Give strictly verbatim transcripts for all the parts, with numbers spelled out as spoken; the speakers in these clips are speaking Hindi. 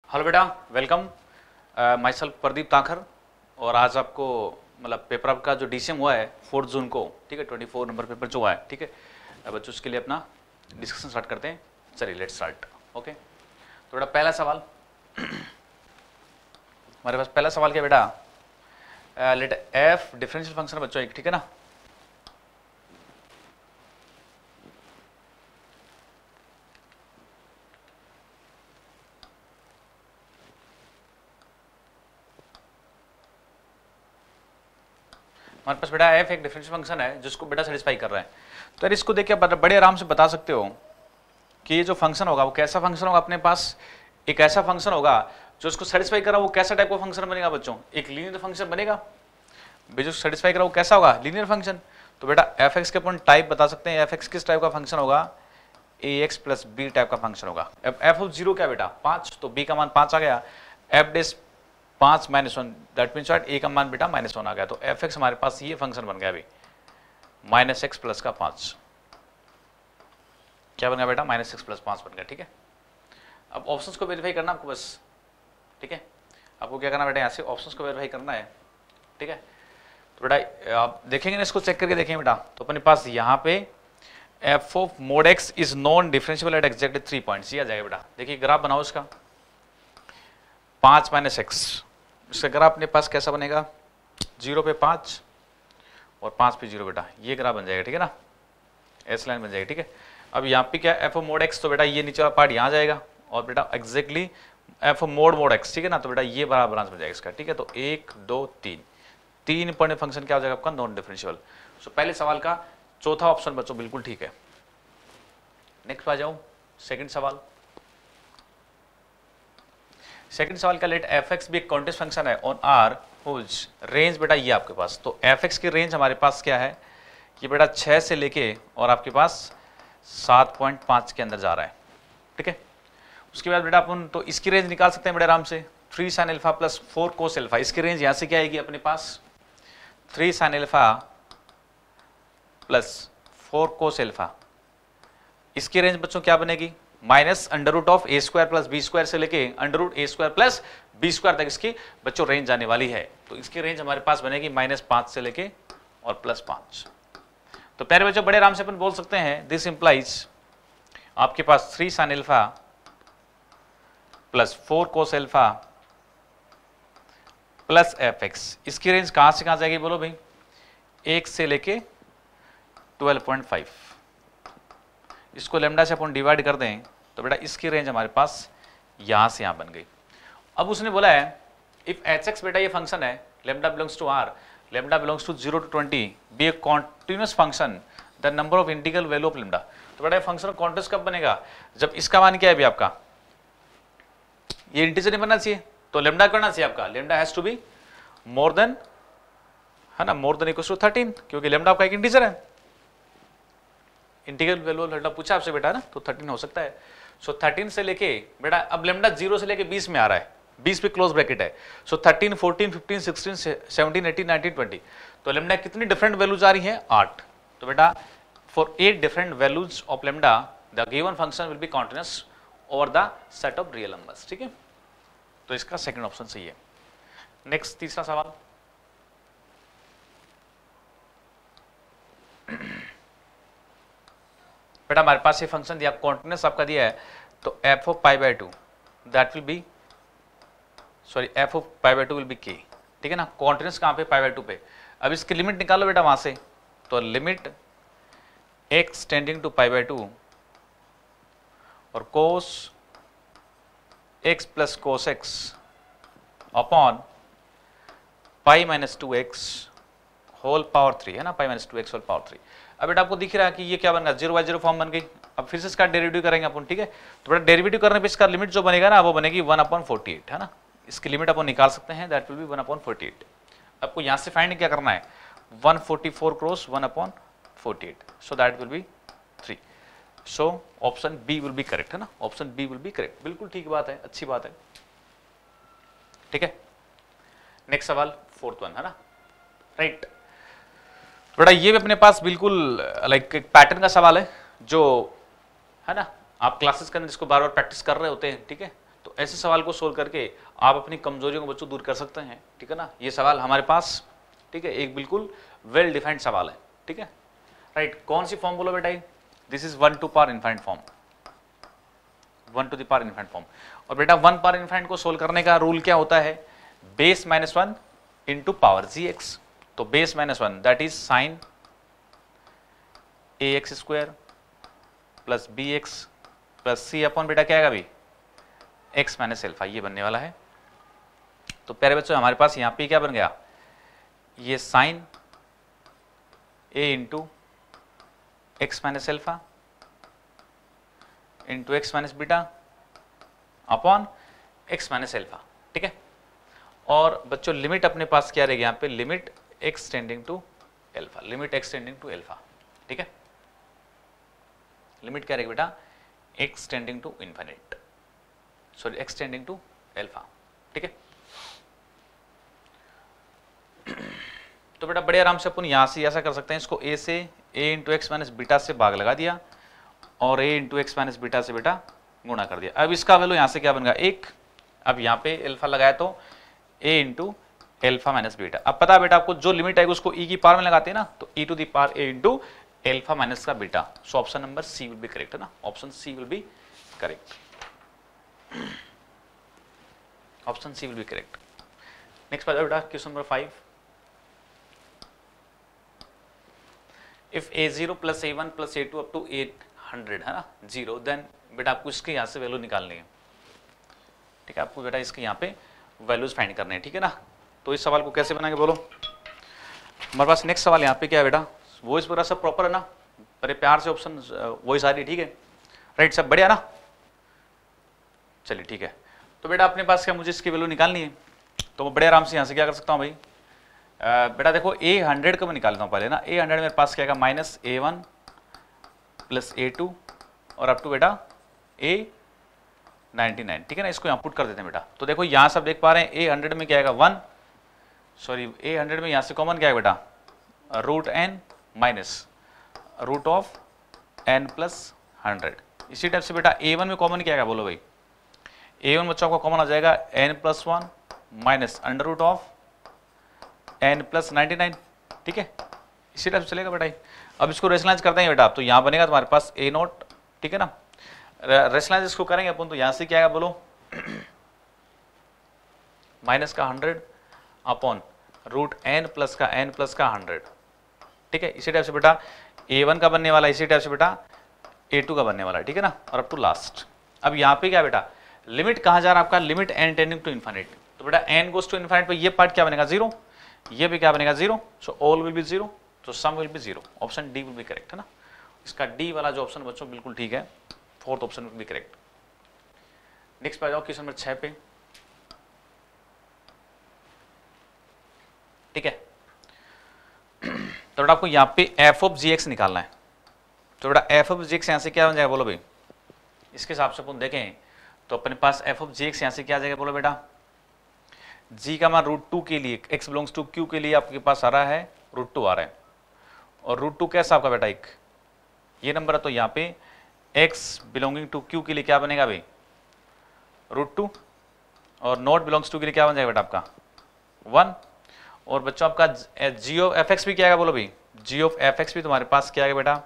हेलो बेटा, welcome. Myself Pradeep Takhar. और आज आपको मतलब पेपर आपका जो डीसीएम हुआ है फोर्थ जून को, ठीक है, ट्वेंटी फोर नंबर पेपर जो हुआ है, ठीक है। अब बच्चों उसके लिए अपना डिस्कशन स्टार्ट करते हैं। चलिए लेट्स स्टार्ट। ओके, तो बेटा पहला सवाल हमारे पास पहला सवाल क्या बेटा, लेट एफ डिफरेंशियल फंक्शन बच्चों एक, ठीक है ना। हमारे पास बेटा एफ एक डिफरेंशियल फंक्शन है जिसको बेटा सेटिस्फाई कर रहा है। तो यार इसको देख के बड़े आराम से बता सकते हो कि ये जो फंक्शन होगा वो कैसा फंक्शन होगा। अपने पास एक ऐसा फंक्शन होगा जो इसको सेटिस्फाई कर रहा है, वो कैसा टाइप का फंक्शन बनेगा बच्चों, एक लीनियर फंक्शन बनेगा। जो सेटिस्फाई कर रहा है वो कैसा होगा, लीनियर फंक्शन। तो बेटा एफ एक्स के अपन टाइप बता सकते हैं, एफ एक्स किस टाइप का फंक्शन होगा, a x plus b type का फंक्शन होगा। एफ ऑफ जीरो क्या बेटा, पांच, तो बी का मान पांच आ गया। एफ डेस पांच minus one, that means a का मान बेटा माइनस वन आ गया। तो एफ एक्स हमारे पास ये फंक्शन बन गया अभी, माइनस एक्स प्लस का पांच। क्या बन गया बेटा, माइनस एक्स प्लस पांच बन गया, ठीक है। अब ऑप्शंस को वेरीफाई करना आपको बस, ठीक है। आपको क्या करना बेटा, यहाँ से ऑप्शंस को वेरीफाई करना है, ठीक है। तो बेटा आप देखेंगे ना, इसको चेक करके देखेंगे बेटा। तो अपने पास यहाँ पे f of mod x is non differentiable at exactly three points, ये आ जाएगा बेटा। देखिए ग्राफ बनाओ इसका, पांच माइनस एक्स, इसका ग्राफ अपने पास कैसा बनेगा, जीरो पे पांच और पांच पे जीरो बेटा, ये ग्राफ बन जाएगा, ठीक है ना, एस लाइन बन जाएगी, ठीक है। अब यहाँ पे क्या एफ ऑफ मोड एक्स, तो बेटा ये नीचे वाला पार्ट यहाँ जाएगा और बेटा exactly f of mod mod x, ठीक है ना। तो बेटा ये बड़ा ब्रांच बन जाएगा इसका, ठीक है। तो एक दो तीन, तीन इंपॉर्टेंट फंक्शन क्या हो जाएगा आपका, नॉन डिफरेंशिएबल। सो पहले सवाल का चौथा ऑप्शन बच्चों बिल्कुल ठीक है। नेक्स्ट आ जाऊं, सेकंड सवाल। सेकंड सवाल का, लेट एफ एक्स भी एक कॉन्टिन्यूअस फंक्शन है ऑन आर हुज रेंज बेटा ये आपके पास। तो एफ एक्स की रेंज हमारे पास क्या है, ये बेटा छह से लेके और आपके पास सात पॉइंट पांच के अंदर जा रहा है, ठीक है। उसके बाद बेटा अपन तो इसकी रेंज निकाल सकते हैं बड़े आराम से, three sine alpha plus four cos alpha. इसकी रेंज यहां से क्या आएगी अपने पास, three sine alpha plus four cos alpha. इसकी रेंज बच्चों क्या बनेगी, minus under root of a square plus b square से लेके under root a square plus b square तक इसकी बच्चों रेंज जाने वाली है। तो इसकी रेंज हमारे पास बनेगी माइनस पांच से लेके और प्लस पांच। तो प्यारे बच्चों बड़े आराम से अपन बोल सकते हैं, दिस इंप्लाइज आपके पास three sine alpha plus four cos alpha plus f x. इसकी रेंज कहां से कहां जाएगी बोलो भाई, एक से लेके ट्वेल्व पॉइंट फाइव। इसको लेमडा से अपन डिवाइड कर दें तो बेटा इसकी रेंज हमारे पास यहां से यहां बन गई। अब उसने बोला है इफ एच एक्स बेटा ये फंक्शन है, lambda belongs to R, lambda belongs to zero to twenty, be a continuous function, the number of integral value of lambda. तो बेटा ये फंक्शन कॉन्टिन्यूअस कब बनेगा, जब इसका मान क्या है अभी आपका, ये इंटीजर नहीं बनना चाहिए, तो लेमडा करना चाहिए आपका, lambda has to be more than, है ना, more than equal to thirteen, क्योंकि लेमडा आपका एक इंटीजर है। इंटीग्रल वैल्यू लेमडा पूछा आपसे बेटा ना, तो थर्टीन हो सकता है। सो so, थर्टीन से लेके बेटा अब लेमडा जीरो से लेके बीस में आ रहा है, बीस पे क्लोज ब्रैकेट है। So thirteen, fourteen, fifteen, sixteen, seventeen, eighteen, nineteen, twenty. तो लेमडा कितनी डिफरेंट वैल्यूज आ रही हैं, आठ। तो बेटा for eight different values of lambda the given function will be continuous over the set of real numbers, ठीक है। तो इसका सेकंड ऑप्शन सही है। नेक्स्ट तीसरा सवाल, बेटा हमारे पास ये फंक्शन दिया, कॉन्टिन्यूअस आपका दिया है, तो f of pi by two that will be, sorry f of pi by two will be k, ठीक है ना। कॉन्टिन्यूअस कहां पे, पाई बाय टू पे। अब इसकी लिमिट निकालो बेटा वहां से, तो limit x tending to pi by two और cos x plus cos x upon pi minus two x whole power three, है ना, pi minus two x whole power three. अब बेटा आपको दिख रहा है कि ये क्या बन गया, जीरो बाई जीरो फॉर्म बन गई। अब फिर से इसका डेरिवेटिव करेंगे अपन, ठीक है। तो बेटा डेरिवेटिव करने पे इसका लिमिट जो बनेगा ना वो बनेगी वन अपॉन फोर्टी एट, है ना। इसकी लिमिट अपन निकाल सकते हैं, that will be one upon forty eight. आपको यहाँ से फाइंड क्या करना है, one forty four cross one upon forty eight, so that will be three. So option b will be correct, है ना, option b will be correct. बिल्कुल ठीक बात है, अच्छी बात है, ठीक है। नेक्स्ट सवाल फोर्थ वन, है ना, राइट। बेटा ये भी अपने पास बिल्कुल लाइक एक पैटर्न का सवाल है जो, है ना, आप क्लासेस के अंदर इसको बार बार प्रैक्टिस कर रहे होते हैं, ठीक है। तो ऐसे सवाल को सोल्व करके आप अपनी कमजोरियों को बच्चों दूर कर सकते हैं, ठीक है ना। ये सवाल हमारे पास, ठीक है, एक बिल्कुल वेल डिफाइंड सवाल है, ठीक है, राइट। कौन सी फॉर्म बोलो बेटा, this is one to power infinite form, one to the power infinite form. और बेटा वन पावर इनफाइनाइट को सोल्व करने का रूल क्या होता है, base minus one into power g x. तो base minus one that is sine a x square plus b x plus c upon बेटा क्या आएगा अभी एक्स माइनस एल्फा, ये बनने वाला है। तो प्यारे बच्चों हमारे पास यहां पे क्या बन गया, ये sine a into x minus alpha into x minus beta upon x minus alpha, ठीक है। और बच्चों लिमिट अपने पास क्या रहेगी यहाँ पे, limit x tending to alpha, limit x tending to alpha, ठीक है। लिमिट क्या रहेगी बेटा, x tending to infinite, sorry x tending to alpha, ठीक है। तो बेटा बड़े आराम से अपन यहां से ऐसा कर सकते हैं, इसको a से a into x minus beta से भाग लगा दिया और a into x minus beta से बेटा गुणा कर दिया। अब इसका वैल्यू यहां से क्या बन गया एक, अब यहां पे एल्फा लगाया तो a into alpha minus beta. अब पता है बेटा आपको जो लिमिट आएगी उसको e की पावर में लगाते हैं ना, तो e to the power a into alpha minus का beta. So option number c will be correct, है ना, option c will be correct, option c will be correct. Next बात बेटा question number five, if a zero plus a one plus A two up to eight hundred है ना जीरो, देन बेटा आपको इसके यहाँ से वैल्यू निकालनी है, ठीक है। आपको बेटा इसके यहाँ पे वैल्यूज फाइंड करने हैं, ठीक है ना। तो इस सवाल को कैसे बनाएंगे बोलो, हमारे पास नेक्स्ट सवाल यहाँ पे क्या है बेटा, वो इस वगैरह सब प्रॉपर है ना, बड़े प्यार से ऑप्शन वही सारी, ठीक है, राइट, सब बढ़िया ना, चलिए ठीक है। तो बेटा अपने पास क्या, मुझे इसकी वैल्यू निकालनी है, तो मैं बड़े आराम से यहाँ से क्या कर सकता हूँ भाई, Uh, बेटा देखो ए हंड्रेड को मैं निकालता हूँ पहले ना, ए हंड्रेड मेरे पास क्या आएगा minus a one plus A two और अप टू बेटा ए नाइन्टी नाइन, ठीक है ना। इसको यहाँ पुट कर देते हैं बेटा। तो देखो यहाँ सब देख पा रहे हैं ए हंड्रेड में क्या आएगा वन, सॉरी ए हंड्रेड में यहाँ से कॉमन क्या है बेटा root n minus root of n plus hundred. इसी टाइप से बेटा ए वन में कॉमन क्या आएगा बोलो भाई, ए वन बच्चों आपका कॉमन आ जाएगा n plus one minus under root of n plus ninety nine, ठीक है, इसी टाइप से चलेगा बेटा। अब इसको रेशनलाइज करते हैं बेटा, तो यहाँ बनेगा तुम्हारे पास ए नॉट, ठीक है ना। रेशनलाइज इसको करेंगे अपन, तो यहाँ से क्या आएगा बोलो माइनस का hundred upon root n plus का एन प्लस का हंड्रेड, ठीक है। इसी टाइप से बेटा ए वन का बनने वाला, इसी टाइप से बेटा ए टू का बनने वाला, ठीक है ना, और अप टू लास्ट। अब यहाँ पे क्या बेटा लिमिट कहाँ जा रहा है आपका, limit n tending to infinite, तो बेटा एन गोज टू इनफिनिट पे ये पार्ट क्या बनेगा जीरो, ये भी क्या बनेगा zero, so all will be zero, तो sum will be zero, option d will be correct, है ना। इसका डी वाला जो ऑप्शन बच्चों बिल्कुल ठीक है, fourth option will be correct. Next पे आ जाओ क्वेश्चन नंबर छह पे, ठीक है। तो बेटा आपको यहाँ पे एफ ऑफ जी एक्स निकालना है, तो बेटा एफ ऑफ जी एक्स यहाँ से क्या बन जाएगा बोलो भाई, इसके हिसाब से अपन देखें तो अपने पास एफ ऑफ जी एक्स यहाँ से क्या आ जाएगा बोलो बेटा, जी का मान रूट टू के लिए, एक्स बिलोंग्स टू क्यू के लिए आपके पास आ रहा है रूट टू आ रहा है, और रूट टू कैसा आपका बेटा एक ये नंबर है, तो यहाँ पे एक्स बिलोंगिंग टू क्यू के लिए क्या बनेगा भाई रूट टू, और नॉट बिलोंग्स टू के लिए क्या बन जाएगा बेटा आपका वन। और बच्चों आपका जी ऑफ एफ एक्स भी क्या आएगा बोलो भाई, जी ऑफ एफ एक्स भी तुम्हारे पास क्या आएगा बेटा,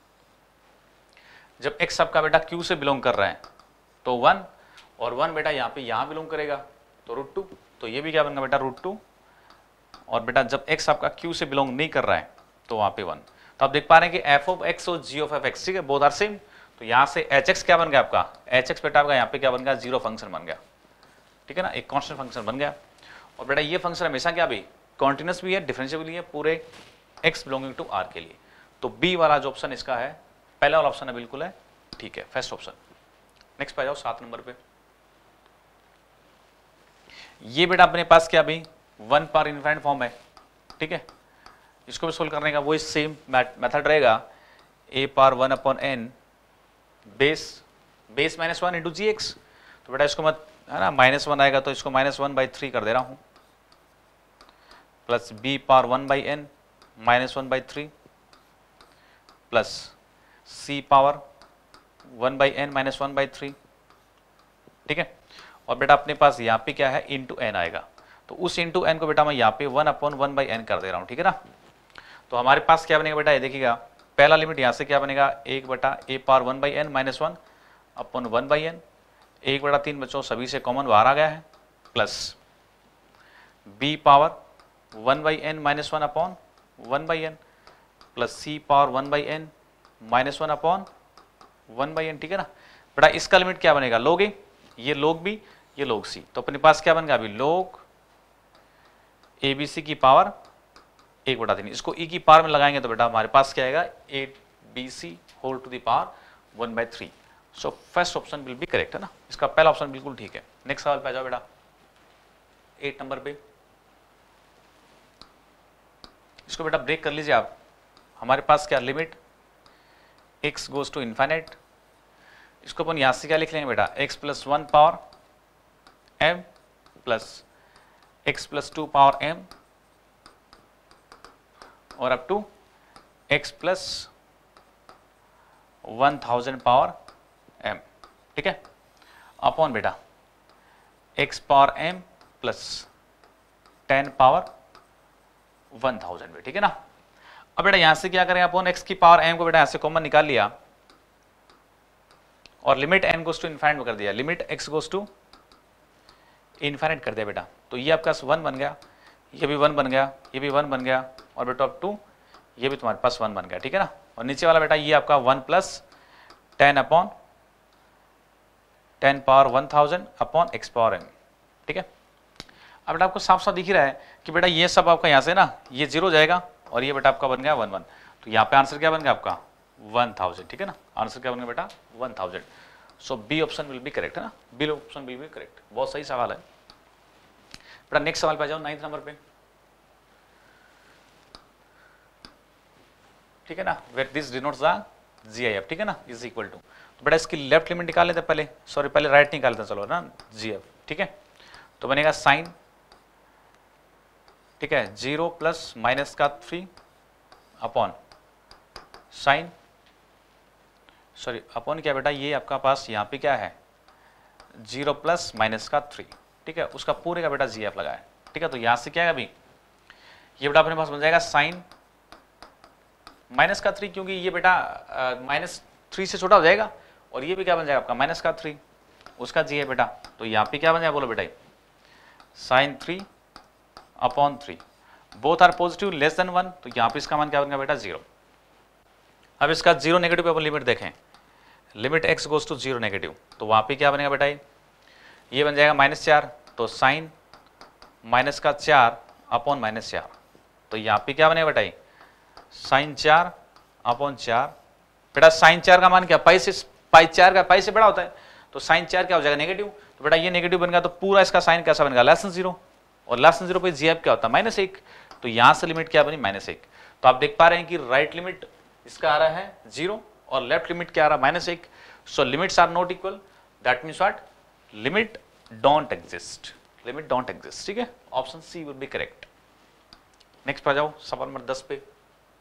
जब एक्स आपका बेटा क्यू से बिलोंग कर रहा है तो वन, और वन बेटा यहाँ पे यहाँ बिलोंग करेगा तो रूट टू, तो ये भी क्या बनेगा बेटा रूट टू, और बेटा जब x आपका q से बिलोंग नहीं कर रहा है तो वहां पे वन। तो आप देख पा रहे हैं कि f ऑफ x और g ऑफ एफ एक्स, ठीक है, बोथ आर सेम। तो यहाँ से hx क्या बन गया आपका, hx बेटा आपका यहाँ पे क्या बन गया जीरो फंक्शन बन गया, ठीक है ना, एक कांस्टेंट फंक्शन बन गया। और बेटा ये फंक्शन हमेशा क्या भी कॉन्टिन्यूस भी है, डिफरेंशियल भी है पूरे x बिलोंगिंग टू r के लिए। तो b वाला जो ऑप्शन इसका है, पहला वाला ऑप्शन है बिल्कुल है ठीक है, फर्स्ट ऑप्शन। नेक्स्ट पे आ जाओ सात नंबर पे, ये बेटा अपने पास क्या भी वन पावर इनफाइनाइट फॉर्म है, ठीक है। इसको भी सोल्व करने का वही सेम मेथड रहेगा, a power one upon n base base minus one into g x. तो बेटा इसको मत है ना, माइनस वन आएगा तो इसको माइनस वन बाई थ्री कर दे रहा हूँ, plus b power one by n minus one by three plus c power one by n minus one by three, ठीक है। और बेटा अपने पास यहाँ पे क्या है इंटू एन आएगा, तो उस इंटू एन को बेटा मैं यहाँ पे one upon one by n कर दे रहा हूँ, ठीक है ना। तो हमारे पास क्या बनेगा बेटा, ये देखिएगा पहला लिमिट यहाँ से क्या बनेगा, एक बटा a power one by n minus one upon one by n, एक बटा तीन बच्चों सभी से कॉमन बाहर आ गया है, plus b power one by n minus one upon one by n plus c power one by n minus one upon one by n, ठीक है ना बेटा। इसका लिमिट क्या बनेगा, लोग ए, ये लोग बी, ये लोग सी, तो अपने पास क्या बनेगा अभी लोग ए बी सी की पावर एक बटा तीन, इसको ई की पावर में लगाएंगे तो बेटा हमारे पास क्या आएगा a b c whole to the power one by three. So first option will be correct, है ना, इसका पहला ऑप्शन बिल्कुल ठीक है। नेक्स्ट सवाल पे आ जाओ बेटा, एट नंबर पे, इसको बेटा ब्रेक कर लीजिए आप। हमारे पास क्या limit x goes to infinite, इसको अपन यहां से क्या लिख लेंगे बेटा x plus one power m plus x plus two power m और up to x plus one thousand power m, ठीक है, अपॉन बेटा x power m plus ten power one thousand में, ठीक है ना। अब बेटा यहां से क्या करें अपॉन x की पावर m को बेटा यहां से कॉमन निकाल लिया और limit n goes to infinite में कर दिया, limit x goes to infinite कर दिया बेटा, तो ये आपका वन बन गया, ये भी वन बन गया, ये भी वन बन गया और बेटा अप टू ये भी तुम्हारे पास वन बन गया, ठीक है ना। और नीचे वाला बेटा ये आपका one plus ten upon ten power one thousand upon x power m, ठीक है। अब बेटा आपको साफ साफ दिख ही रहा है कि बेटा ये सब आपका यहाँ से ना ये जीरो जाएगा और ये बेटा आपका बन गया वन वन, तो यहाँ पे आंसर क्या बन गया आपका वन थाउजेंड, ठीक है ना, आंसर क्या बन गया बेटा one thousand. So b option will be correct, है ना, b option will be correct, बहुत सही सवाल है बेटा। नेक्स्ट सवाल पे आ जाओ नाइन्थ नंबर पे, ठीक है ना, where this denotes the GIF, ठीक है ना, इज इक्वल टू, तो बेटा इसकी लेफ्ट लिमिट निकाल लेते हैं पहले, सॉरी पहले राइट निकाल लेते हैं, चलो ना जीएफ, ठीक है, तो बनेगा साइन, ठीक है, जीरो प्लस माइनस का three upon sine, sorry upon क्या बेटा ये आपका पास यहाँ पे क्या है जीरो प्लस माइनस का थ्री, ठीक है, उसका पूरे का बेटा जीएफ लगाया, ठीक है, तो यहाँ से क्या है अभी ये बेटा अपने पास बन जाएगा साइन माइनस का थ्री, क्योंकि ये बेटा माइनस थ्री से छोटा हो जाएगा और ये भी क्या बन जाएगा आपका माइनस का थ्री, उसका जी है बेटा, तो यहाँ पे क्या बन जाएगा बोलो बेटा sine three upon three, both are positive less than one, तो यहाँ पे इसका मान क्या बन गया बेटा जीरो। अब इसका जीरो नेगेटिव पे अपन लिमिट देखें, limit x goes to zero negative, तो वहाँ पे क्या बनेगा बेटा ये बन जाएगा माइनस चार, तो साइन माइनस का चार अपॉन माइनस चार, तो यहाँ पे क्या बनेगा बेटा साइन चार अपॉन चार, बेटा साइन चार का मान क्या पाई से पाई चार का पाई से बड़ा होता है, तो साइन चार क्या हो जाएगा नेगेटिव, तो बेटा ये नेगेटिव बन गया तो पूरा इसका साइन कैसा बनेगा लेस देन जीरो, और लेस देन जीरो पे जीएफ क्या होता है माइनस एक, तो यहाँ से लिमिट क्या बनी माइनस एक, तो आप देख पा रहे हैं कि राइट लिमिट इसका आ रहा है जीरो और लेफ्ट लिमिट क्या आ रहा है माइनस एक, so limits are not equal, that means what limit don't exist, limit don't exist, ठीक है, option c will be correct. Next पर जाओ सवाल नंबर दस पे,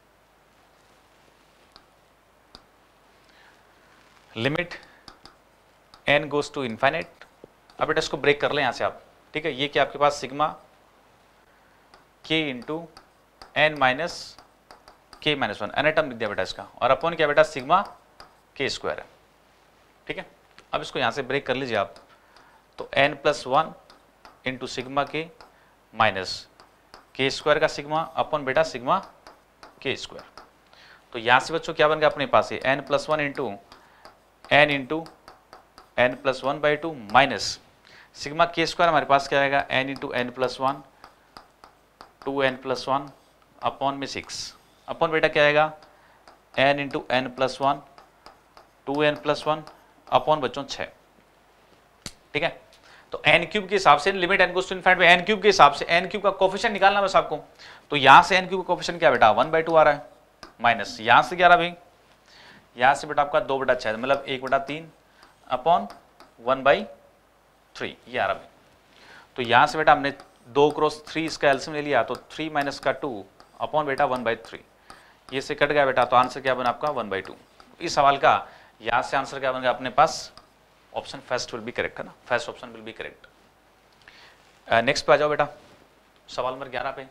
limit n goes to infinite, अब बेटा इसको ब्रेक कर लें यहां से आप, ठीक है, ये क्या आपके पास sigma k into n minus k minus one एनाटम लिख दिया बेटा इसका, और अपॉन क्या बेटा सिग्मा के स्क्वायर है, ठीक है। अब इसको यहां से ब्रेक कर लीजिए आप, तो n plus one into sigma k minus k square का सिग्मा अपॉन बेटा सिग्मा के स्क्वायर, तो यहां से बच्चों क्या बन गया अपने पास ये n plus one into n into n plus one by two minus sigma k square हमारे पास क्या आएगा n into n plus one two n plus one upon में सिक्स, अपॉन बेटा क्या आएगा n into n plus one two n plus one upon बच्चों छः, ठीक है। तो एन क्यूब के हिसाब से limit n goes to infinite में एन क्यूब के हिसाब से एन क्यूब का कोफिशिएंट निकालना बस आपको, तो यहाँ से एन क्यूब का कोफिशिएंट क्या बेटा वन बाई टू आ रहा है माइनस यहाँ से क्या रहा भाई यहाँ से बेटा आपका दो बटा छः मतलब एक बटा तीन अपॉन वन बाई थ्री ये आ रहा भाई, तो यहाँ से बेटा हमने दो क्रॉस थ्री इसका एलसीएम ले लिया, तो थ्री माइनस का टू अपॉन बेटा वन बाई थ्री, ये से कट गया बेटा, तो आंसर क्या बना आपका वन बाई टू। इस सवाल का यहाँ से आंसर क्या बन गया अपने पास option first will be correct है ना, first option will be correct. Next पे आ जाओ बेटा, सवाल नंबर ग्यारह पे।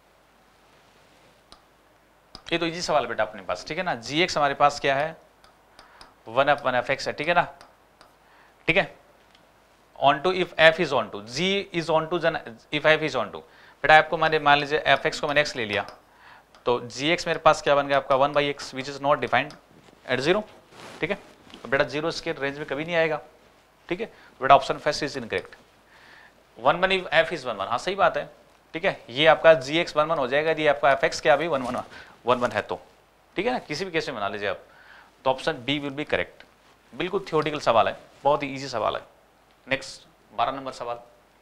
ये तो इजी सवाल बेटा अपने पास, ठीक है ना। जी एक्स हमारे पास क्या है, one f one f x है, ठीक है ना, ठीक है। Onto if f is onto, g is onto, if f is onto, बेटा आपको मैंने मान लीजिए एफ एक्स को मैंने एक्स ले लिया, तो जी एक्स मेरे पास क्या बन गया आपका one by x which is not defined at zero, ठीक है। तो बेटा जीरो इसके रेंज में कभी नहीं आएगा, ठीक है। बेटा option first is incorrect. One one if f is one one, हाँ सही बात है, ठीक है। ये आपका जी एक्स वन वन हो जाएगा, ये आपका एफ एक्स क्या अभी वन वन वन वन है, तो ठीक है ना, किसी भी केस में बना लीजिए आप, तो option b will be correct. बिल्कुल थियोरेटिकल सवाल है, बहुत ही ईजी सवाल है। नेक्स्ट बारह नंबर सवाल,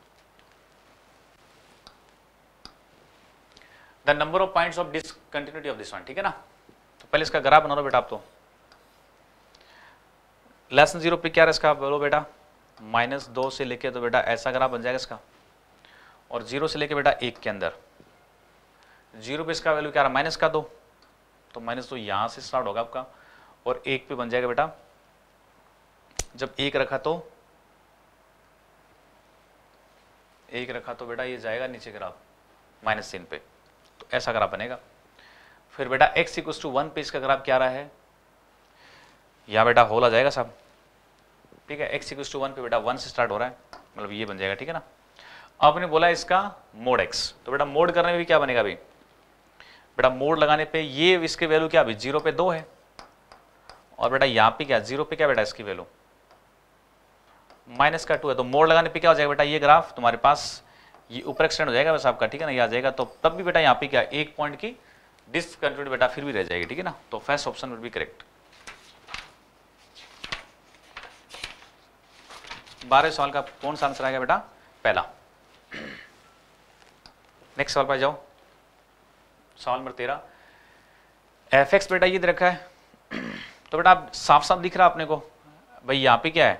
the number of points of discontinuity of this one, ठीक है ना। तो पहले इसका ग्राफ बना लो बेटा आप, तो लेसन जीरो पे क्या है इसका, बोलो बेटा माइनस दो से लेके, तो बेटा ऐसा ग्राफ बन जाएगा इसका, और जीरो से लेके बेटा एक के अंदर, जीरो पे इसका वैल्यू क्या रहा माइनस का दो, तो माइनस दो यहां से स्टार्ट होगा आपका, और एक पे बन जाएगा बेटा, जब एक रखा तो एक रखा तो बेटा ये जाएगा नीचे ग्राफ माइनस तीन पे, तो ऐसा ग्राफ बनेगा। फिर बेटा x इक्वल टू वन पे इसका ग्राफ क्या रहा है, यहाँ बेटा होल आ जाएगा सब, ठीक है। x इक्वल टू वन पे बेटा वन से स्टार्ट हो रहा है, मतलब ये बन जाएगा, ठीक है ना। आपने बोला इसका मोड x, तो बेटा मोड करने में भी क्या बनेगा अभी, बेटा मोड लगाने पे ये इसकी वैल्यू क्या अभी जीरो पे दो है, और बेटा यहाँ पे क्या जीरो पे क्या बेटा इसकी वैल्यू माइनस का टू है, तो मोड लगाने पे क्या हो जाएगा बेटा, ये ग्राफ तुम्हारे पास ये ऊपर एक्सटेंड हो जाएगा बस आपका, ठीक है ना, ये आ जाएगा। तो तब भी बेटा यहाँ पे क्या एक पॉइंट की डिसकंटिन्यूटी बेटा फिर भी रह जाएगी, ठीक है ना। तो first option will be correct. बारह सवाल का कौन सा आंसर आएगा बेटा, पहला। नेक्स्ट सवाल पर जाओ, सवाल नंबर तेरह, एफ एक्स बेटा ये दे रखा है, तो बेटा आप साफ साफ दिख रहा अपने को भाई यहाँ पे क्या है,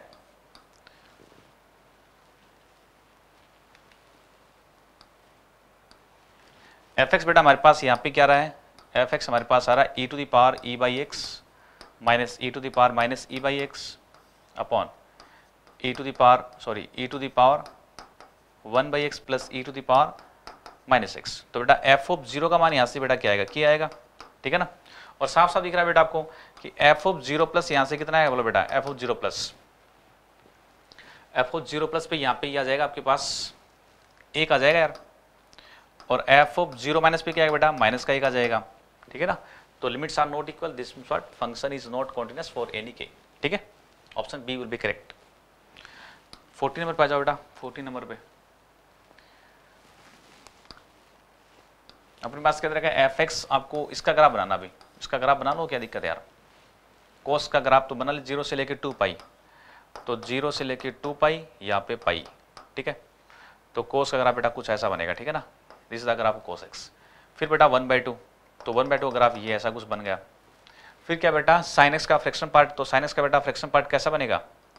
एफ एक्स बेटा हमारे पास यहाँ पे क्या रहा है, एफ एक्स हमारे पास आ रहा है e to the power e by x minus e to the power minus e by x upon e to the power sorry e to the power one by x plus e to the power minus x. तो बेटा एफ ऑफ जीरो का मान यहाँ से बेटा क्या आएगा, क्या आएगा, ठीक है ना। और साफ साफ दिख रहा है बेटा आपको कि एफ ऑफ जीरो प्लस यहाँ से कितना आएगा, बोलो बेटा F of zero plus, F of zero plus पे यहाँ पे ये आ जाएगा आपके पास एक आ जाएगा यार, और एफ ऑफ जीरो माइनस पे क्या है बेटा माइनस का एक आ जाएगा, ठीक है ना। तो limits are not equal, this means what, function is not continuous for any k, ठीक है। Option b will be correct. Fourteen नंबर पे आ जाओ बेटा, फोर्टीन नंबर पे अपने पास क्या रखा है, एफ एक्स, आपको इसका ग्राफ बनाना, भी इसका ग्राफ बना लो, क्या दिक्कत है यार। कोस का ग्राफ तो बना ले जीरो से लेके टू पाई, तो जीरो से लेके टू पाई यहाँ पे पाई, ठीक है। तो कोस का ग्राफ बेटा कुछ ऐसा बनेगा, ठीक है ना, this is the graph cos x. फिर बेटा वन बाई टू, तो वन बाई टू ग्राफ ये ऐसा कुछ बन गया। फिर क्या बेटा साइन एक्स का फ्रैक्शन पार्ट, तो साइन एक्स का बेटा फ्रैक्शन पार्ट कैसा बनेगा,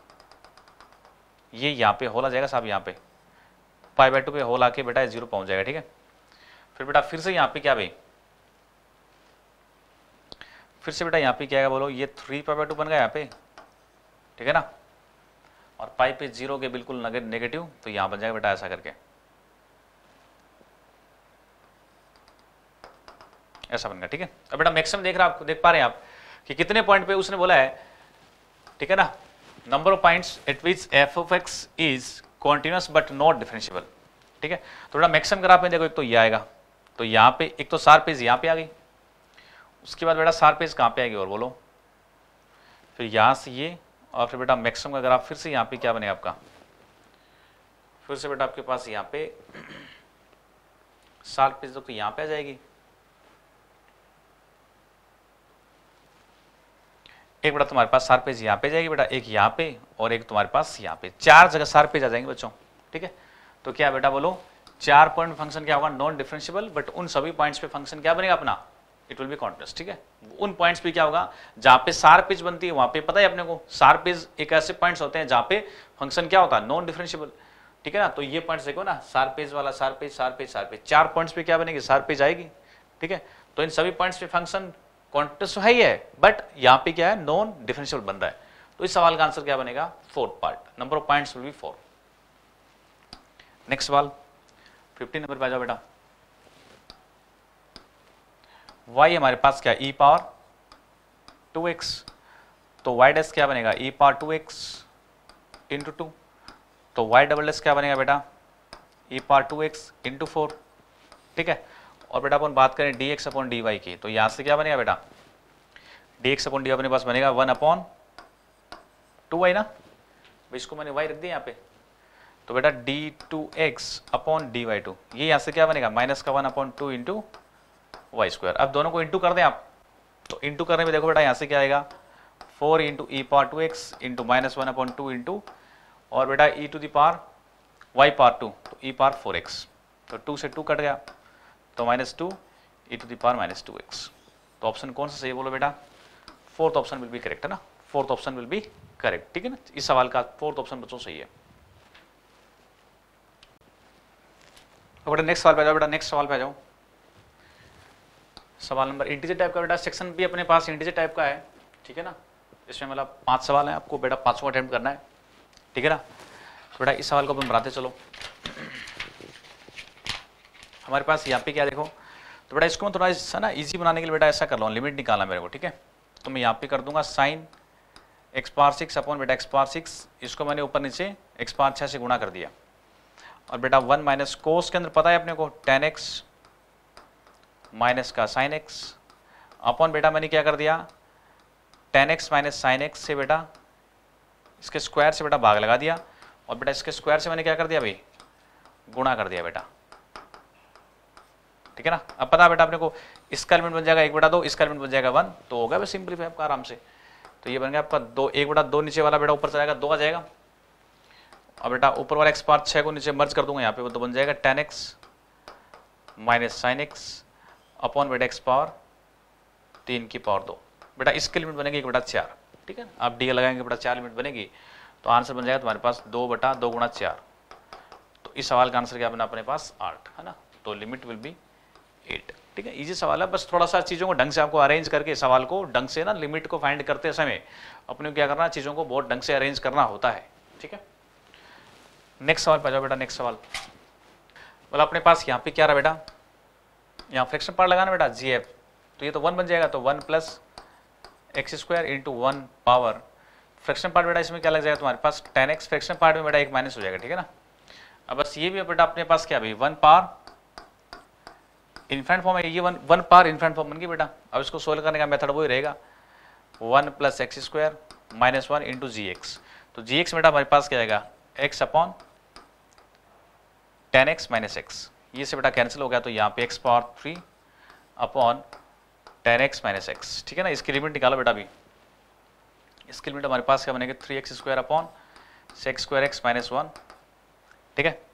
ये यहाँ पे होल आ जाएगा साहब, यहाँ पे पाई बाई टू पे होल आके बेटा जीरो पहुंच जाएगा, ठीक है। फिर बेटा फिर से यहाँ पे क्या भाई, फिर से बेटा यहाँ पे क्या आएगा बोलो, ये थ्री पाई बाई टू बन गया यहाँ पे, ठीक है ना, और पाई पे जीरो के बिल्कुल नेगेटिव, तो यहाँ बन जाएगा बेटा ऐसा करके, ऐसा बन गया, ठीक है। अब बेटा मैक्सिमम देख रहा आप देख पा रहे हैं आप कि कितने पॉइंट पे उसने बोला है, ठीक है ना, number of points at which f of x is continuous but not differentiable, ठीक है। तो बेटा मैक्सिमम ग्राफ में देखो, एक तो ये आएगा, तो यहाँ पे एक तो सार पेज यहाँ पे आ गई, उसके बाद बेटा सार पेज कहाँ पे आएगी और बोलो, फिर यहाँ से ये, और फिर बेटा मैक्सिमम का ग्राफ फिर से यहाँ पे क्या बने आपका, फिर से बेटा आपके पास यहाँ पे सार पेज तो यहाँ पे आ जाएगी, एक बेटा तुम्हारे पास सार पेज यहाँ पे जाएगी बेटा, एक यहाँ पे और एक तुम्हारे पास यहाँ पे, चार जगह सार पेज आ जाएंगे बच्चों, ठीक है। तो क्या बेटा बोलो, चार पॉइंट फंक्शन क्या होगा, नॉन डिफरेंशिएबल, बट उन सभी पॉइंट्स पे फंक्शन क्या बनेगा अपना, इट विल बी कॉन्टिन्यूअस, ठीक है। उन पॉइंट्स पे क्या होगा जहां पे सार पेज बनती है, वहां पे पता है अपने को सार पेज एक ऐसे पॉइंट्स होते हैं जहां पे फंक्शन क्या होता है, नॉन डिफरेंशिएबल, ठीक है ना। तो ये पॉइंट्स देखो ना, सार पेज वाला, सार पेज सार पेज सार पेज, चार पॉइंट्स पे क्या बनेगी, सार पेज आएगी, ठीक है। तो इन सभी पॉइंट्स पे फंक्शन कॉन्टिन्यूअस है ही है, बट यहाँ पे क्या है, नॉन डिफरेंशिएबल बन रहा है। तो इस सवाल का आंसर क्या बनेगा, fourth part, number of points will be four. Next सवाल फिफ्टीन नंबर पे आ जाओ बेटा। y हमारे पास क्या, e पावर टू एक्स, तो y डैश क्या बनेगा, e power two x into two, तो y डबल डैश क्या बनेगा बेटा, e power two x into four. ठीक है, और बेटा अपन बात करें dx अपॉन dy की, तो यहां से क्या बनेगा बेटा, dx अपॉन dy अपने पास बनेगा वन अपॉन टू वाई ना, इसको मैंने y रख दिया यहाँ पे, तो बेटा d two x upon d y two, ये यहाँ से क्या बनेगा, माइनस का one upon two into y square. अब दोनों को इंटू कर दें आप, तो इंटू करने में देखो बेटा यहाँ से क्या आएगा, four into e power two x into minus one upon two into, और बेटा e to the power y power two, तो ई पावर फोर एक्स, तो टू से टू कट गया, तो minus two e to the power minus two x. तो ऑप्शन कौन सा सही बोलो बेटा, fourth option will be correct है ना, fourth option will be correct. ठीक है ना, इस सवाल का फोर्थ ऑप्शन बच्चों सही है। तो बेटा नेक्स्ट सवाल पे आ जाओ, बेटा नेक्स्ट सवाल पे आ जाओ। सवाल नंबर इंटीजर टाइप का बेटा, सेक्शन भी अपने पास इंटीजर टाइप का है। ठीक है ना, इसमें मतलब पांच सवाल हैं, आपको बेटा पांचों अटेम्प्ट करना है। ठीक है ना, तो बेटा इस सवाल को अपन बनाते चलो। हमारे पास यहाँ पे क्या देखो, तो बेटा इसको मैं थोड़ा सा ना इजी बनाने के लिए बेटा ऐसा कर लो, लिमिट निकालना मेरे को। ठीक है, तो मैं यहाँ पे कर दूंगा sine x power six upon बेटा एक्स पावर सिक्स, इसको मैंने ऊपर नीचे एक्स पावर छः से गुणा कर दिया, और बेटा वन माइनस कोस के अंदर पता है अपने को टेन एक्स माइनस का साइन एक्स अपॉन बेटा मैंने क्या कर दिया, tan x minus sine x से बेटा इसके स्क्वायर से बेटा भाग लगा दिया, और बेटा इसके स्क्वायर से मैंने क्या कर दिया भाई, गुणा कर दिया बेटा। ठीक है ना, अब पता बेटा अपने को इसका एलिमेंट बन जाएगा एक बटा दो, इसका एलिमेंट बन जाएगा वन, तो होगा बस सिंपलीफाई आपका आराम से। तो ये बन गया आपका दो, एक बटा दो नीचे वाला बेटा ऊपर चलाएगा, दो आ जाएगा, और बेटा ऊपर वाला एक्स पावर छः को नीचे मर्ज कर दूंगा यहाँ पे, वो तो बन जाएगा tan x minus sine x upon बेटा एक्स पावर तीन की पावर दो। बेटा इसकी लिमिट बनेगी एक बटा चार। ठीक है, आप डी लगाएंगे बेटा चार लिमिट बनेगी, तो आंसर बन जाएगा तुम्हारे पास दो बटा दो गुणा चार। तो इस सवाल का आंसर क्या बना अपने पास, आठ है ना, तो लिमिट विल बी एट। ठीक है, इजी सवाल है, बस थोड़ा सा चीज़ों को ढंग से आपको अरेंज करके सवाल को ढंग से ना लिमिट को फाइंड करते समय अपने को क्या करना, चीज़ों को बहुत ढंग से अरेंज करना होता है। ठीक है, नेक्स्ट सवाल पे जाओ बेटा। नेक्स्ट सवाल बोला अपने पास यहाँ पे क्या रहा बेटा, यहाँ फ्रैक्शन पार्ट लगाना बेटा जी एफ, तो ये तो वन बन जाएगा, तो one plus x square into one power fraction part बेटा इसमें क्या लग जाएगा तुम्हारे पास टेन एक्स, फ्रैक्शन पार्ट में बेटा एक माइनस हो जाएगा। ठीक है ना, अब बस ये भी बेटा अपने पास क्या भाई वन पावर इनफाइनाइट फॉर्म है, ये one one power infinite form बन गई बेटा। अब इसको सोल्व करने का मेथड वही रहेगा, one plus x square minus one into g x, तो जी एक्स बेटा हमारे पास क्या आएगा x upon tan x minus x, ये से बेटा कैंसिल हो गया, तो यहाँ पे x power three upon tan x minus x. ठीक है ना, इसकी लिमिट निकालो बेटा, अभी इसकी लिमिट हमारे पास क्या बनेगी three x square upon sec square x minus one. ठीक है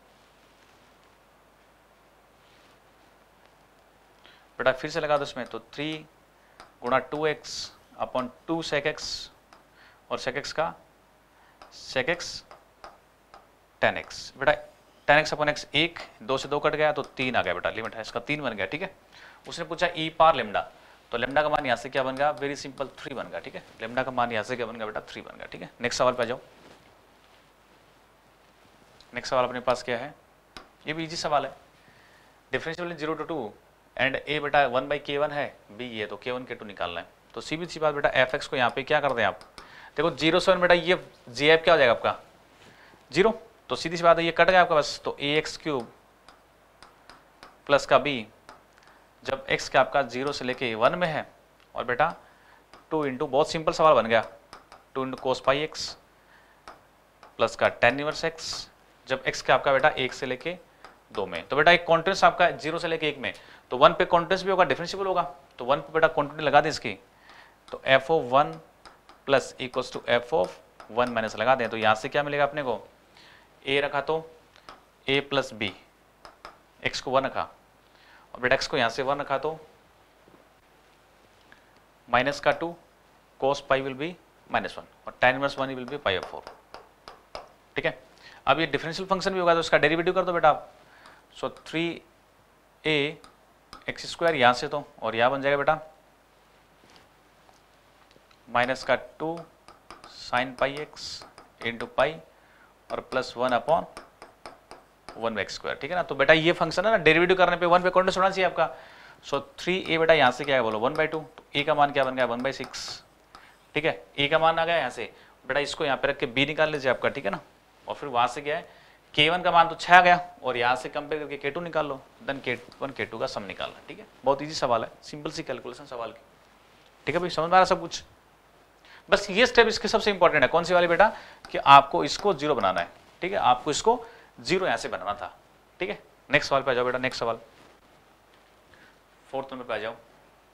बेटा, फिर से लगा दो इसमें, तो थ्री गुणा two x upon two sec x, और सेक एक्स का सेक एक्स टेन एक्स, बेटा टेन एक्स अपॉन एक्स एक, दो से दो कट गया तो तीन आ गया बेटा, लिमिट है इसका तीन बन गया। ठीक है, उसने पूछा ई पार लेमडा, तो लेमडा का मान यहाँ से क्या बन गया, वेरी सिंपल थ्री बन गया। ठीक है, लेमडा का मान यहाँ से क्या बन गया बेटा, थ्री बन गया। ठीक है, नेक्स्ट सवाल पे आ जाओ। नेक्स्ट सवाल अपने पास क्या है, ये भी इजी सवाल है, differential zero two two and a बेटा वन बाई के वन है, बी ये तो के वन के टू निकालना है। तो सीधी सी बात बेटा एफ एक्स को यहाँ पे क्या कर दें आप, देखो जीरो सेवन बेटा ये जी एफ क्या हो जाएगा आपका जीरो, तो सीधी सी बात है ये कट गया आपका बस, तो ए एक्स क्यूब प्लस का बी, जब एक्स का आपका जीरो से लेके वन में है, और बेटा टू इंटू बहुत सिंपल सवाल बन गया, two into cos pi x plus का टेन इनवर्स एक्स, जब एक्स का आपका बेटा एक से लेके दो में, तो बेटा एक कॉन्टिन्यूस आपका जीरो से लेके एक में, तो वन पे कॉन्टिन्यूस भी होगा, डिफरेंशिएबल होगा, तो वन पे बेटा कॉन्टिन्यूस लगा दें इसकी, तो f of one plus equals to f of one minus लगा दें, तो यहाँ से क्या मिलेगा अपने को, ए रखा तो ए प्लस बी, एक्स को वन रखा, और बेटा एक्स को यहाँ से वन रखा तो माइनस का two cos pi will be minus one, और tan inverse one will be pi of four. ठीक है, अब ये डिफरेंशियल फंक्शन भी होगा, तो इसका डेरिवेटिव कर दो बेटा आप, so three a x square यहाँ से तो, और यहाँ बन जाएगा बेटा माइनस का two sine pi x into pi और plus one upon one x square, ठीक है ना। तो बेटा ये फंक्शन है ना, डेरिवेटिव करने पे वन पे कॉन्टेस्ट होना चाहिए आपका। सो थ्री ए बेटा यहाँ से क्या है बोलो वन बाई टू, तो ए का मान क्या बन गया वन बाई सिक्स, ठीक है। ए का मान आ गया यहाँ से, बेटा इसको यहाँ पे रख के बी निकाल लीजिए आपका, ठीक है ना। और फिर वहाँ से क्या है के वन का मान तो छः आ गया और यहाँ से कंपेयर करके के टू निकाल लो, then k one k two का सम निकालना, ठीक है। बहुत ईजी सवाल है, सिंपल सी कैलकुलेशन सवाल की, ठीक है भाई, समझ में आ रहा सब कुछ। बस ये स्टेप इसके सबसे इंपॉर्टेंट है, कौन सी वाली बेटा, कि आपको इसको जीरो बनाना है, ठीक है, आपको इसको जीरो यहाँ से बनाना था, ठीक है। नेक्स्ट सवाल पे आ जाओ बेटा, नेक्स्ट सवाल फोर्थ नंबर पे आ जाओ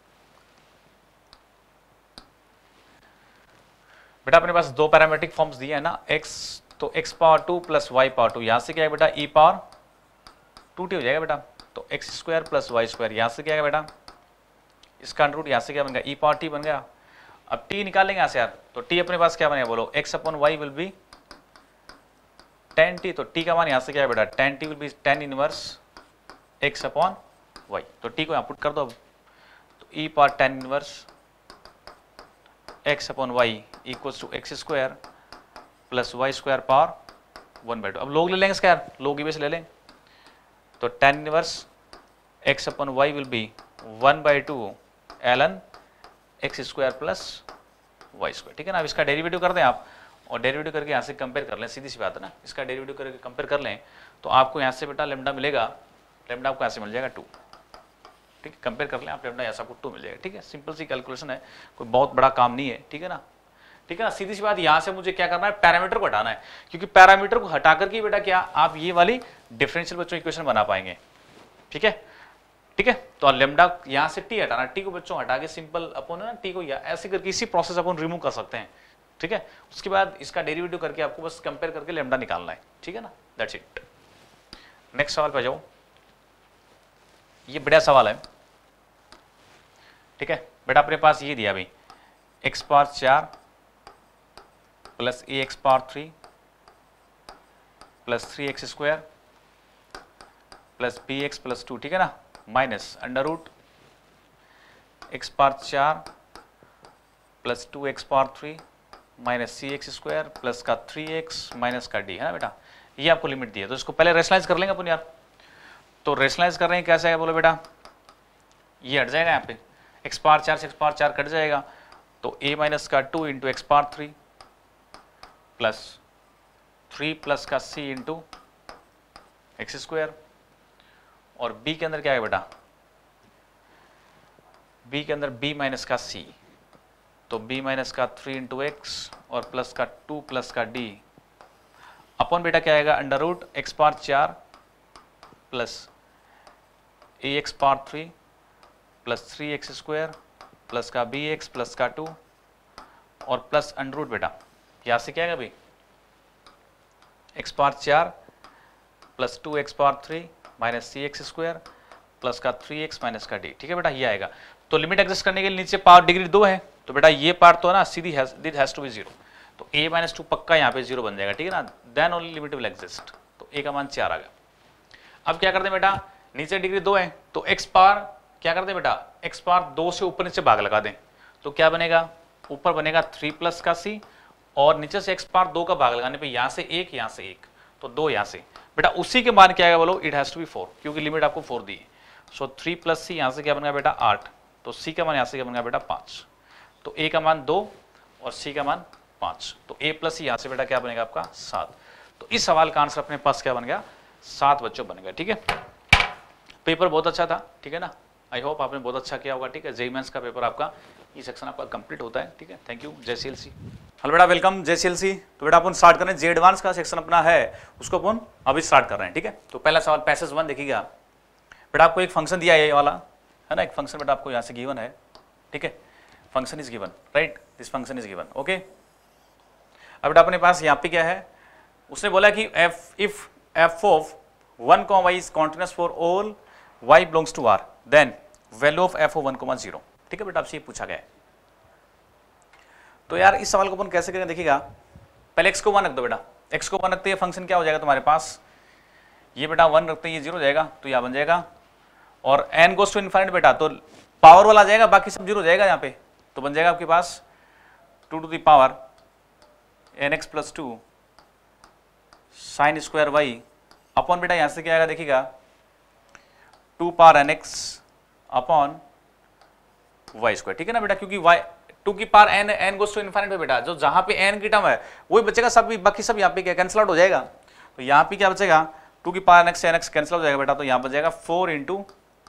बेटा। अपने पास दो पैरामेट्रिक फॉर्म्स दिए हैं ना, x तो x power two plus y power two, यहां से क्या है बेटा e पावर टू टी हो जाएगा बेटा। तो x square plus y square, यहां से क्या है बेटा इसका अंडर रूट, यहां से क्या बन गया e पावर टी बन गया। अब t निकालेंगे यहां से यार, तो t अपने पास क्या बनेगा बोलो, x upon y will be tan t, तो t का मान यहां से क्या है बेटा tan t will be tan inverse x upon y, तो t को यहां पुट कर दो अब, तो e power tan inverse x upon y equals to x square plus y square power one by two. अब लोग ले लेंगे इसका यार, लोग ही ले लें, तो tan inverse x upon y will be one by two l n x square plus y square, ठीक है ना। अब इसका डेरिवेटिव कर दें आप, और डेरिवेटिव करके यहाँ से कंपेयर कर लें, सीधी सी बात है ना, इसका डेरिवेटिव करके कंपेयर कर लें तो आपको यहाँ से बेटा लेमडा मिलेगा, लेमडा आपको यहाँ से मिल जाएगा टू, ठीक है। कंपेयर कर लें आप लेमडा, यहाँ से आपको टू मिल जाएगा, ठीक है। सिंपल सी कैलकुलेशन है, कोई बहुत बड़ा काम नहीं है, ठीक है ना, ठीक है ना। सीधी सी बात, यहाँ से मुझे क्या करना है, पैरामीटर को हटाना है, क्योंकि पैरामीटर को हटा करके बेटा क्या आप ये वाली डिफरेंशियल बच्चों इक्वेशन बना पाएंगे, ठीक है, ठीक है। तो लेमडा यहाँ से टी हटाना, टी को बच्चों हटा के सिंपल अपन ना टी को या ऐसे करके इसी प्रोसेस अपन रिमूव कर सकते हैं, ठीक है। उसके बाद इसका डेरिवेटिव करके आपको बस कंपेयर करके लेमडा निकालना है, ठीक है ना, दैट्स इट। नेक्स्ट सवाल पे जाओ, ये बढ़िया सवाल है, ठीक है बेटा। अपने पास ये दिया भाई एक्स पावर चार plus a x power three plus three x square plus b x plus two, ठीक है ना, minus under root x power चार plus two x power three minus c x square plus का थ्री एक्स माइनस का डी, है ना बेटा। ये आपको लिमिट दी है, तो इसको पहले रेशनलाइज कर लेंगे अपन यार। तो रेशनलाइज कर रहे हैं, कैसे है बोलो बेटा, ये हट जाएगा यहाँ पे, एक्स पावर चार से एक्स पावर चार कट जाएगा, तो a माइनस का two into x power three plus three plus का c इंटू एक्स स्क्वायर, और b के अंदर क्या है बेटा, b के अंदर b माइनस का c, तो b माइनस का थ्री इंटू एक्स और प्लस का टू प्लस का d अपॉन बेटा क्या आएगा अंडर रूट एक्स पावर चार plus a x power three plus three x square plus का बी एक्स प्लस का टू और प्लस अंडर रूट बेटा यहाँ से क्या आएगा भाई एक्स पावर चार plus two x power three minus c x square plus का थ्री एक्स माइनस का डी, ठीक है बेटा, ये आएगा। तो लिमिट एडजस्ट करने के लिए नीचे पावर डिग्री दो है, तो बेटा ये पार्ट तो है ना सीधी this has to be zero, तो a माइनस टू पक्का यहाँ पे जीरो बन जाएगा, ठीक है ना, then only limit will exist. तो a का मान चार आ गया। अब क्या करते हैं बेटा, नीचे डिग्री दो है तो x पावर क्या करते हैं बेटा, x पावर दो से ऊपर नीचे भाग लगा दें, तो क्या बनेगा, ऊपर बनेगा थ्री प्लस का c और नीचे से x पावर दो का भाग लगाने पे यहाँ से एक, यहाँ से एक, तो दो यहाँ से बेटा, उसी के मान क्या आएगा बोलो, it has to be four, क्योंकि लिमिट आपको फोर दी है। सो थ्री प्लस सी यहाँ से क्या बन गया बेटा आठ, तो c का मान यहाँ से क्या बन गया बेटा पाँच, तो a का मान दो और c का मान पाँच, तो a प्लस सी यहाँ से बेटा क्या बनेगा आपका सात। तो इस सवाल का आंसर अपने पास क्या बन गया, सात बच्चों बन गया, ठीक है। पेपर बहुत अच्छा था, ठीक है ना, आई होप आपने बहुत अच्छा किया होगा, ठीक है। जेईई मेंस का पेपर आपका ये सेक्शन आपका कंप्लीट होता है, ठीक है। थैंक यू, जय सी एल सी। हेलो बेटा, वेलकम जय सी एल सी। तो बेटा अपन स्टार्ट कर रहे हैं, जे एडवांस का सेक्शन अपना है उसको अपन अभी स्टार्ट कर रहे हैं, ठीक है। तो पहला सवाल पैसेज वन देखिएगा बेटा, आपको एक फंक्शन दिया है ये वाला, है ना, एक फंक्शन बेटा आपको यहाँ से गिवन है, ठीक है, function is given, right, this function is given, okay. अब बेटा अपने पास यहाँ पे क्या है, उसने बोला कि f if f of one comma y is continuous for all y belongs to R, then value of f of one comma zero, ठीक है बेटा, आपसे ये पूछा गया है। तो यार इस सवाल को अपन कैसे करेंगे देखिएगा, पहले x को वन रख दो बेटा, x को वन रखते हैं फंक्शन क्या हो जाएगा तुम्हारे पास, ये बेटा वन रखते हैं ये जीरो हो जाएगा, तो यह बन जाएगा, और n गोस टू इनफाइनाइट बेटा, तो पावर वाला आ जाएगा, बाकी सब जीरो हो जाएगा यहाँ पे, तो बन जाएगा आपके पास two to the power n x plus two sine square y upon बेटा यहां से क्या आएगा देखिएगा two power n x upon y square, ठीक है ना बेटा, क्योंकि वाई टू की power n n goes to infinite पे बेटा, जो जहां पे एन की टर्म है वही बचेगा, सब बाकी सब यहाँ पे क्या कैंसिल आउट हो जाएगा। तो यहाँ पे क्या बचेगा टू की power n x n x cancel हो जाएगा बेटा, तो यहाँ पर जाएगा four into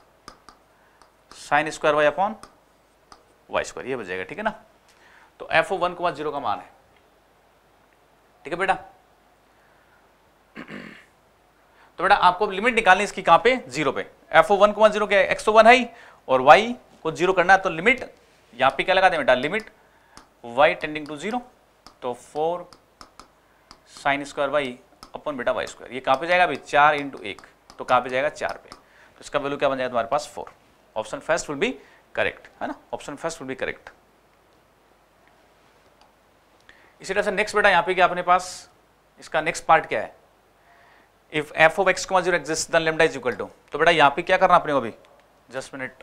sine square y upon y square, ये बचेगा, ठीक है ना। तो एफ ओ वन को जीरो का मान है, ठीक है बेटा। तो बेटा आपको लिमिट निकालनी इसकी कहां पे, जीरो पे। एफ ओ वन को जीरो क्या है, एक्स तो वन है ही और वाई को जीरो करना है, तो लिमिट यहां पे क्या लगा दें बेटा, limit y tending to zero, तो four sine square y upon बेटा वाई स्क्वायर, ये कहां पे जाएगा अभी चार इंटू एक, तो कहां पे जाएगा चार पे, तो इसका वैल्यू क्या बन जाएगा तुम्हारे पास four. Option first will be correct, है ना, option first will be correct. इसी तरह से नेक्स्ट बेटा यहाँ पे क्या अपने पास इसका नेक्स्ट पार्ट क्या है, if f of x comma zero exist then lambda is equal to, तो बेटा यहाँ पे क्या करना अपने को अभी, जस्ट मिनट,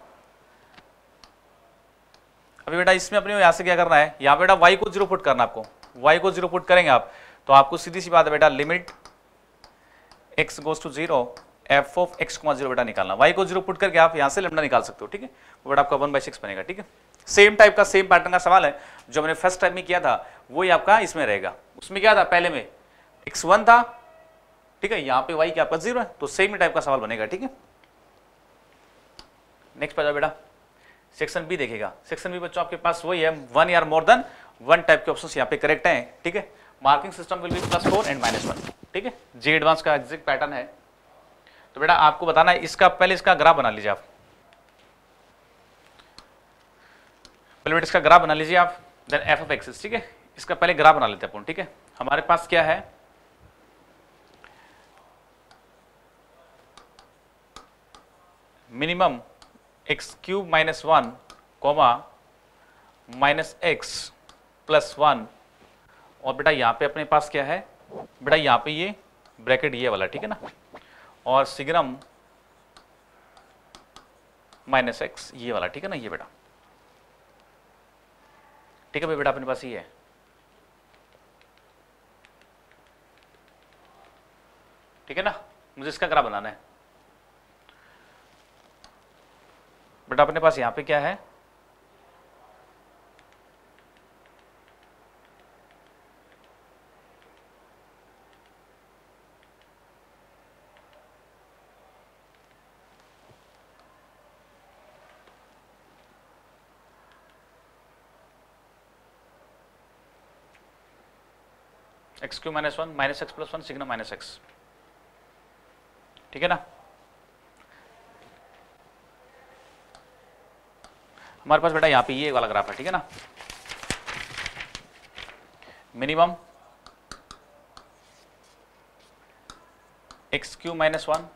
अभी बेटा इसमें अपने को यहाँ से क्या करना है, यहाँ बेटा y को जीरो पुट करना आपको, y को जीरो पुट करेंगे आप तो आपको सीधी सी बात है बेटा limit x goes to zero f of x comma zero बेटा निकालना, y को जीरो पुट करके आप यहाँ से लैम्डा निकाल सकते हो, ठीक है, वो बेटा आपका वन बाई सिक्स बनेगा, ठीक है। सेम टाइप का सेम पैटर्न का सवाल है जो मैंने फर्स्ट टाइम में किया था वही आपका इसमें रहेगा। उसमें क्या था पहले में एक्स वन था, ठीक है, यहाँ पे y क्या आपका जीरो है, तो सेम टाइप का सवाल बनेगा, ठीक है। नेक्स्ट पे जाओ बेटा, सेक्शन बी देखेगा। सेक्शन बी बच्चों आपके पास वही है, वन या मोर देन वन टाइप के ऑप्शंस यहाँ पे करेक्ट हैं, ठीक है। Marking system will be plus four and minus one, ठीक है, जे एडवांस का एग्जैक्ट पैटर्न है। तो बेटा आपको बताना है इसका, पहले इसका ग्राफ बना लीजिए आप, पहले बेटा इसका ग्राफ बना लीजिए आप, देन एफ ऑफ एक्स, ठीक है, इसका पहले ग्राफ बना लेते हैं अपन, ठीक है। हमारे पास क्या है, minimum x cube minus one comma minus x plus one, और बेटा यहाँ पे अपने पास क्या है बेटा, यहाँ पे ये ब्रैकेट ये वाला, ठीक है ना, और सिग्नम माइनस एक्स ये वाला, ठीक है ना, ये बेटा, ठीक है भाई बेटा अपने पास ये है, ठीक है ना। मुझे इसका ग्राफ बनाना है बेटा, अपने पास यहां पे क्या है, x cube minus one minus x plus one signum minus x, ठीक है ना। हमारे पास बेटा यहाँ पे ये वाला ग्राफ है, ठीक है ना, minimum x cube minus one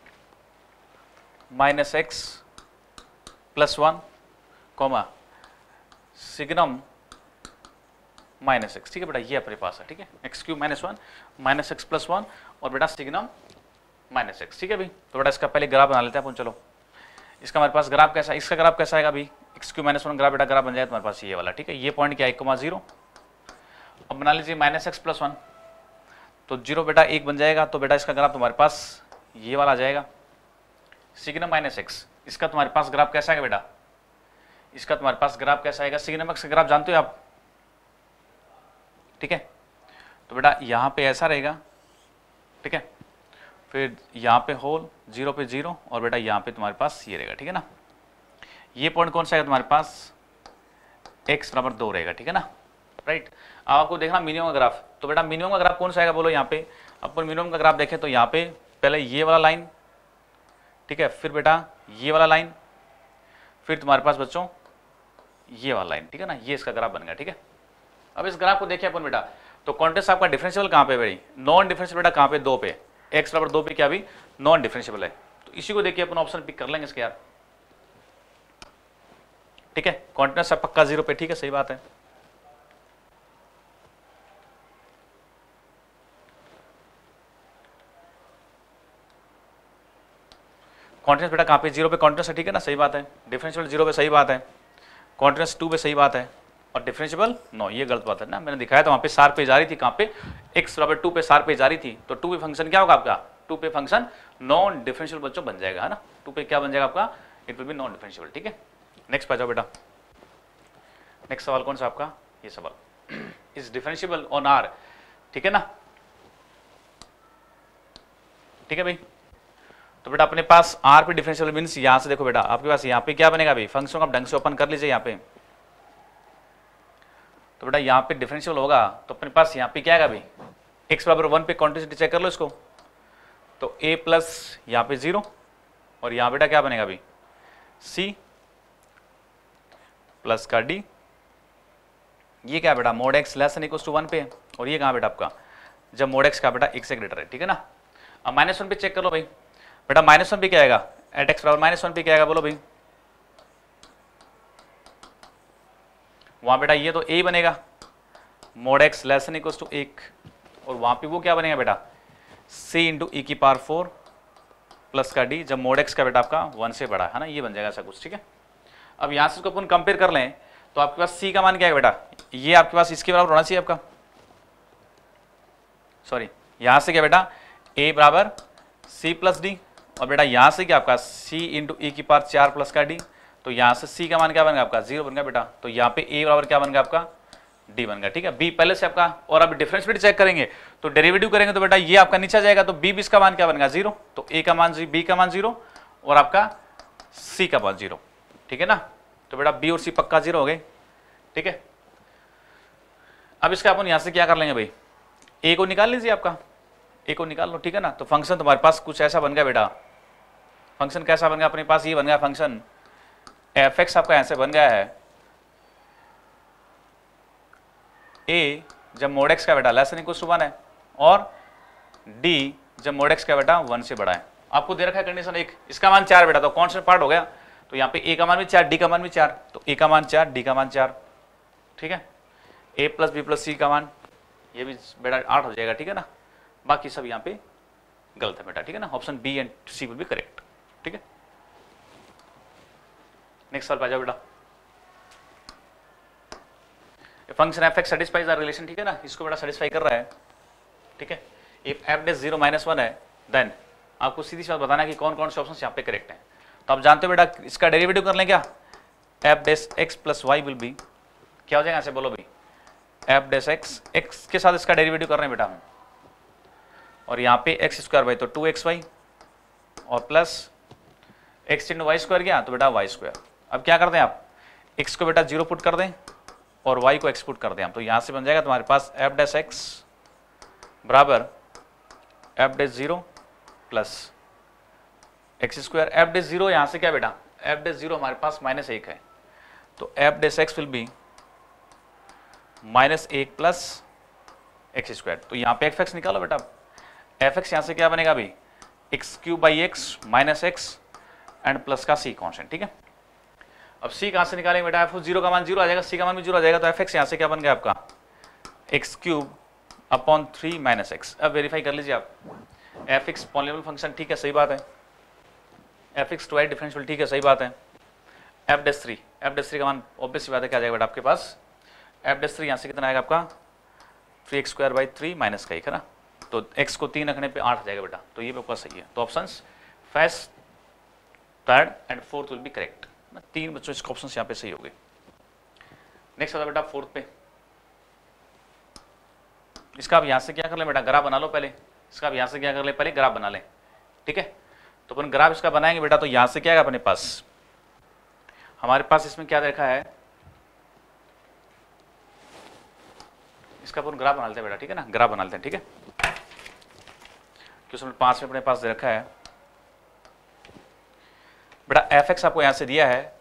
minus x plus one comma signum minus x, ठीक है बेटा, ये अपने पास है, ठीक है, x cube minus one minus x plus one और बेटा सिग्नम माइनस एक्स, ठीक है भाई। तो बेटा इसका पहले ग्राफ बना लेते हैं अपन, चलो। इसका हमारे पास ग्राफ कैसा, इसका ग्राफ कैसा आएगा अभी, x cube minus one graph बेटा ग्राफ बन जाए तुम्हारे पास ये वाला, ठीक है, ये पॉइंट क्या है एक कॉमा जीरो, अब बना लीजिए माइनस एक्स प्लस वन, तो जीरो बेटा एक बन जाएगा, तो बेटा इसका ग्राफ तुम्हारे पास ये वाला आ जाएगा सिग्नम माइनस एक्स। इसका तुम्हारे पास ग्राफ कैसा आएगा बेटा, इसका तुम्हारे पास ग्राफ कैसा आएगा, सिग्नम एक्स का ग्राफ जानते हो आप, ठीक है। तो बेटा यहाँ पे ऐसा रहेगा, ठीक है, फिर यहाँ पे होल जीरो पे जीरो और बेटा यहाँ पे तुम्हारे पास ये रहेगा, ठीक है ना। ये पॉइंट कौन सा है तुम्हारे पास, x बराबर दो रहेगा, ठीक है ना, राइट। अब आपको देखना मिनिमम का ग्राफ, तो बेटा मिनिमम का ग्राफ कौन सा आएगा बोलो, यहाँ पे अपन मिनिमम का ग्राफ देखें तो यहाँ पे पहले ये वाला लाइन, ठीक है, फिर बेटा ये वाला लाइन, फिर तुम्हारे पास बच्चों ये वाला लाइन, ठीक है ना, ये इसका ग्राफ बन गया, ठीक है। अब इस ग्राफ को देखें अपन बेटा, तो कॉन्टेस्ट आपका डिफरेंशियल कहाँ पे भाई, नॉन डिफरेंशियल बेटा कहाँ पे, दो पे, एक्स बराबर दो पे क्या भी नॉन डिफरेंशियल है, तो इसी को देखिए अपन ऑप्शन पिक कर लेंगे इसके यार, ठीक है, कॉन्टिन्यूस पक्का जीरो पे, ठीक है, सही बात है। कॉन्टिन्यूस बेटा कहाँ पे जीरो पे कॉन्टिन्यूस है, ठीक है ना, सही बात है। डिफरेंशियल जीरो पे सही बात है, कॉन्टिन्यूस टू पे सही बात है, और डिफरेंशिएबल नो, ये गलत बात है ना, मैंने दिखाया था वहाँ पे सार पे जा रही थी, कहाँ पे x बराबर टू पे सार पे जा रही थी, तो टू पे फंक्शन क्या होगा आपका, टू पे फंक्शन नॉन डिफरेंशियल बच्चों बन जाएगा, है ना, टू पे क्या बन जाएगा आपका, it will be non differential. ठीक है, नेक्स्ट पे जाओ बेटा। नेक्स्ट सवाल कौन सा आपका, ये सवाल इज डिफरेंशिएबल ऑन आर, ठीक है ना, ठीक है भाई। तो बेटा अपने पास आर पे डिफरेंशियल मीन्स यहां से देखो बेटा आपके पास यहाँ पे क्या बनेगा भाई, फंक्शन को आप ढंग से ओपन कर लीजिए यहाँ पे, तो बेटा यहाँ पे डिफरेंशियल होगा तो अपने पास यहाँ पे क्या आएगा भाई, x बराबर वन पे कॉन्टिन्यूटी चेक कर लो इसको, तो a प्लस यहाँ पे जीरो और यहाँ बेटा क्या बनेगा भाई c प्लस का d, ये क्या बेटा mod x less than equal to one पे, और ये कहाँ बेटा आपका जब मोड x का बेटा एक से ग्रेटर है, ठीक है ना। अब माइनस वन पे चेक कर लो भाई, बेटा माइनस वन पे क्या आएगा, एट एक्स बराबर माइनस वन पे क्या आएगा बोलो भाई, वहां बेटा ये तो a बनेगा mod x less than equal to एक, और वहां पे वो क्या बनेगा बेटा c इंटू ई की पावर फोर प्लस का d जब मोड x का बेटा आपका वन से बड़ा है ना, ये बन जाएगा ऐसा कुछ, ठीक है। अब यहां से इसको अपन कंपेयर कर लें तो आपके पास c का मान क्या है बेटा, ये आपके पास इसके बराबर होना चाहिए आपका, सॉरी यहां से क्या बेटा a बराबर c प्लस डी, और बेटा यहां से क्या आपका c इंटू ई की पावर चार प्लस का d, तो यहां से c का मान क्या बन गया आपका जीरो बन गया बेटा, तो यहाँ पे a बराबर क्या बन गया आपका d बन गया, ठीक है। b पहले से आपका, और अब डिफरेंशिएट चेक करेंगे तो डेरिवेटिव करेंगे तो बेटा ये आपका नीचे जाएगा, तो b इसका मान क्या बन गया जीरो, तो a का मान b का मान जीरो और आपका c का मान जीरो, ठीक है ना। तो बेटा b और c पक्का जीरो हो गए, ठीक है। अब इसका अपन यहां से क्या कर लेंगे भाई, a को निकाल लीजिए, आपका a को निकाल लो, ठीक है ना। तो फंक्शन तुम्हारे पास कुछ ऐसा बन गया बेटा, फंक्शन कैसा बन गया अपने पास, ये बन गया फंक्शन एफ एक्स आपका ऐसे बन गया है a जब मोड x का बेटा less than equal to one है, और d जब मोड x का बेटा वन से बड़ा है। आपको दे रखा है कंडीशन एक, इसका मान चार बेटा, तो कॉन्स्टेंट पार्ट हो गया, तो यहाँ पे a का मान भी चार, d का मान भी चार, तो a का मान चार, d का मान चार, ठीक है। a plus B plus c का मान ये भी बेटा आठ हो जाएगा, ठीक है ना। बाकी सब यहाँ पे गलत है बेटा, ठीक है ना, option B and C will be correct, ठीक है। नेक्स्ट सवाल पे आ जाओ बेटा, function f x satisfies our relation, ठीक है ना, इसको बेटा सेटिस्फाई कर रहा है, ठीक है। If f dash zero minus one है देन आपको सीधी सी बात बताना है कि कौन कौन से ऑप्शन यहाँ पे करेक्ट हैं। तो आप जानते हो बेटा इसका डेरिवेटिव कर लें क्या, f dash x plus y will be क्या हो जाएगा ऐसे बोलो भाई, एफ डैश एक्स एक्स के साथ इसका डेरिवेटिव कर रहे हैं बेटा हम, और यहाँ पे एक्स स्क्वायर बाई तो टू एक्स वाई और plus x into y square गया तो बेटा वाई स्क्वायर। अब क्या कर दें आप, एक्स को बेटा जीरो पुट कर दें और वाई को एक्स पुट कर दें हम, तो यहाँ से बन जाएगा तुम्हारे पास एफ डैश एक्स बराबर f dash zero plus x square, f dash zero यहाँ से क्या बेटा, एफ डैश जीरो हमारे पास माइनस एक है, तो f dash x will be minus एक प्लस एक्स स्क्वायर, तो यहाँ पे एफ एक्स निकालो बेटा, एफ एक्स यहाँ से क्या बनेगा भाई x cube by x minus x and plus का सी कॉन्स्टेंट, ठीक है। अब c कहां से निकालेंगे बेटा, एफ जीरो का मान जीरो आ जाएगा, c का मान भी जीरो आ जाएगा, तो एफ एक्स यहाँ से क्या बन गया आपका x cube upon three minus x. अब वेरीफाई कर लीजिए आप, एफ एक्स पॉलिनोमियल फंक्शन ठीक है, सही बात है, एफ एक्स ट्वाइस डिफरेंशियल ठीक है, सही बात है, f dash three f dash three का मान ऑब्वियस सी बात है क्या आ जाएगा बेटा आपके पास, एफ डैश थ्री यहाँ से कितना आएगा आपका three x square by three minus का एक है ना, तो x को तीन रखने पे आठ आ जाएगा बेटा, तो ये आपका सही है। तो option first third and fourth will be correct, तीन बच्चों इसके ऑप्शन यहाँ पे सही हो गए। नेक्स्ट आता बेटा फोर्थ पे, इसका आप यहाँ से क्या कर ले बेटा, ग्राफ बना लो पहले, इसका आप यहाँ से क्या कर ले पहले ग्राफ बना लें, ठीक है। तो अपन ग्राफ इसका बनाएंगे बेटा, तो यहाँ से क्या है अपने पास, हमारे पास इसमें क्या देखा है, इसका अपन ग्राफ बना लेते हैं बेटा, ठीक है ना, ग्राफ बना लेते हैं, ठीक है। क्वेश्चन पांच में अपने पास दे रखा है बेटा, एफ एक्स आपको यहां से दिया है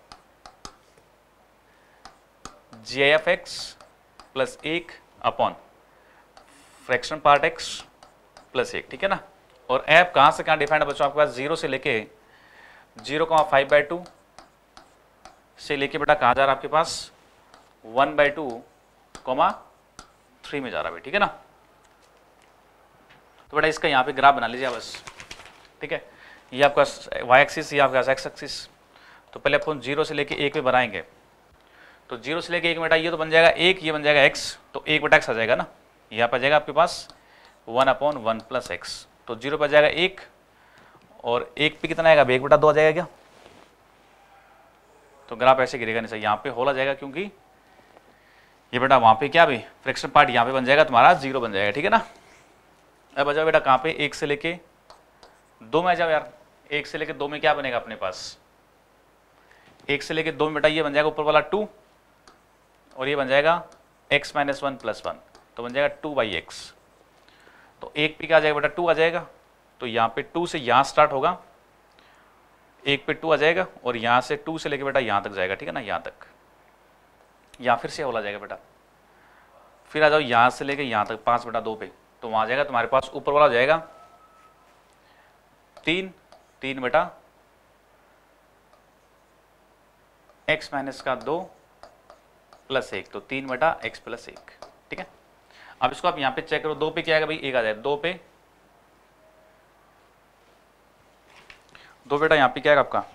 जी एफ एक्स प्लस एक upon fraction part x plus एक, ठीक है ना। और एफ कहां से कहां डिफाइंड है बच्चों, आपके पास जीरो से लेके zero comma five by two से लेके बेटा कहां जा रहा है आपके पास one by two comma three में जा रहा है, ठीक है ना। तो बेटा इसका यहाँ पे ग्राफ बना लीजिए बस, ठीक है। ये आपका वाई एक्सिस, ये आपका एक्स एक्सिस, तो पहले अपन जीरो से लेके एक पे बनाएंगे, तो जीरो से लेके एक बेटा ये तो बन जाएगा एक, ये बन जाएगा एक्स, तो एक बटा एक्स आ जाएगा ना, यहाँ पर जाएगा आपके पास one upon one plus x, तो जीरो पर जाएगा एक, और एक पे कितना आएगा, एक बटा दो आ जाएगा क्या, तो ग्राफ ऐसे गिरेगा नहीं सर, यहाँ पे होल आ जाएगा, क्योंकि ये बेटा वहाँ पे क्या भी फ्रैक्शन पार्ट यहाँ पे बन जाएगा तुम्हारा जीरो बन जाएगा, ठीक है ना। अब आ जाओ बेटा कहाँ पे, एक से लेके दो में आ जाओ यार, एक से लेके दो में क्या बनेगा अपने पास, एक से लेके दो में बेटा ये बन जाएगा ऊपर वाला टू, और ये बन जाएगा x minus one plus one, तो बन जाएगा टू बाई एक्स, तो एक पे क्या आ जाएगा बेटा टू आ जाएगा, तो यहाँ पे टू से यहाँ स्टार्ट होगा, एक पे टू आ जाएगा, और यहाँ से टू से लेके बेटा यहाँ तक जाएगा, ठीक है ना, यहाँ तक, यहाँ फिर से होला जाएगा बेटा, फिर आ जाओ यहाँ से लेके यहाँ तक पाँच बटा दो पे, तो वहाँ जाएगा तुम्हारे पास ऊपर वाला जाएगा तीन, तीन बटा एक्स माइनस का दो प्लस एक, तो तीन बटा एक्स प्लस एक, ठीक है। अब इसको आप यहाँ पे चेक करो, दो पे क्या आएगा भाई, एक आ जाएगा, दो पे दो बेटा यहाँ पे क्या आएगा आपका,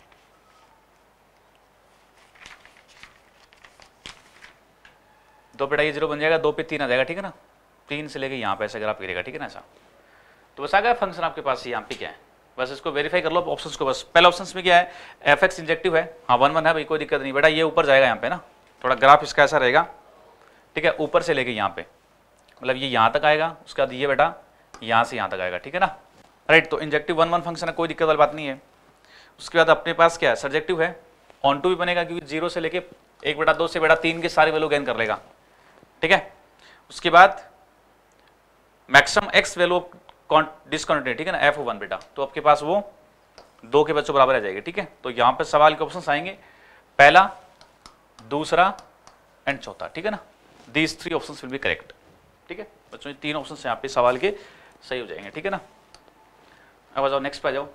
दो बेटा ये जीरो बन जाएगा, दो पे तीन आ जाएगा, ठीक है ना, तीन से लेके यहाँ पे ऐसे ग्राफ गिरेगा, ठीक है ना ऐसा। तो बस आ गया फंक्शन आपके पास, यहाँ पे क्या है, बस इसको वेरीफाई कर लो ऑप्शंस को। बस पहले ऑप्शंस में क्या है, एफ एक्स इंजेक्टिव है, हाँ वन वन है भाई, कोई दिक्कत नहीं बेटा, ये ऊपर जाएगा यहाँ पे ना, थोड़ा ग्राफ इसका ऐसा रहेगा, ठीक है, ऊपर से लेके यहाँ पे, मतलब ये यहाँ तक आएगा, उसके बाद ये बेटा यहाँ से यहाँ तक आएगा, ठीक है ना, राइट। तो इंजेक्टिव वन वन फंक्शन है, कोई दिक्कत वाली बात नहीं है। उसके बाद अपने पास क्या है, सर्जेक्टिव है, ऑन टू भी बनेगा, क्योंकि जीरो से लेके एक बेटा दो से बेटा तीन के सारे वैल्यू गेन कर लेगा, ठीक है। उसके बाद मैक्सिमम एक्स वैल्यू डिसकंटिन्यूटी, ठीक है ना, एफ वन बेटा, तो आपके पास वो दो के बच्चों बराबर आ जाएगी, ठीक है। तो यहाँ पे सवाल के ऑप्शन आएंगे, पहला, दूसरा एंड चौथा, ठीक है ना, these three options will be correct, ठीक है बच्चों, ये तीन ऑप्शन यहाँ पे सवाल के सही हो जाएंगे, ठीक है ना। अब आ जाओ नेक्स्ट पे आ जाओ,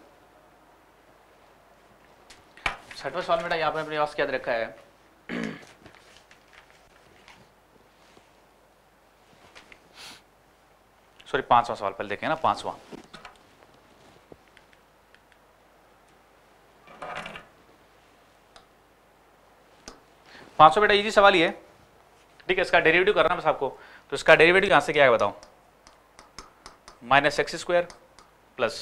छठवां सवाल बेटा यहाँ पे अपने पास क्या दे रखा है, सॉरी पांचवा सवाल पहले देखें ना, पांचवा, पांचवा बेटा इजी सवाल ही है, ठीक है। इसका डेरिवेटिव करना बस आपको, तो इसका डेरिवेटिव यहां से क्या है बताओ, minus x square plus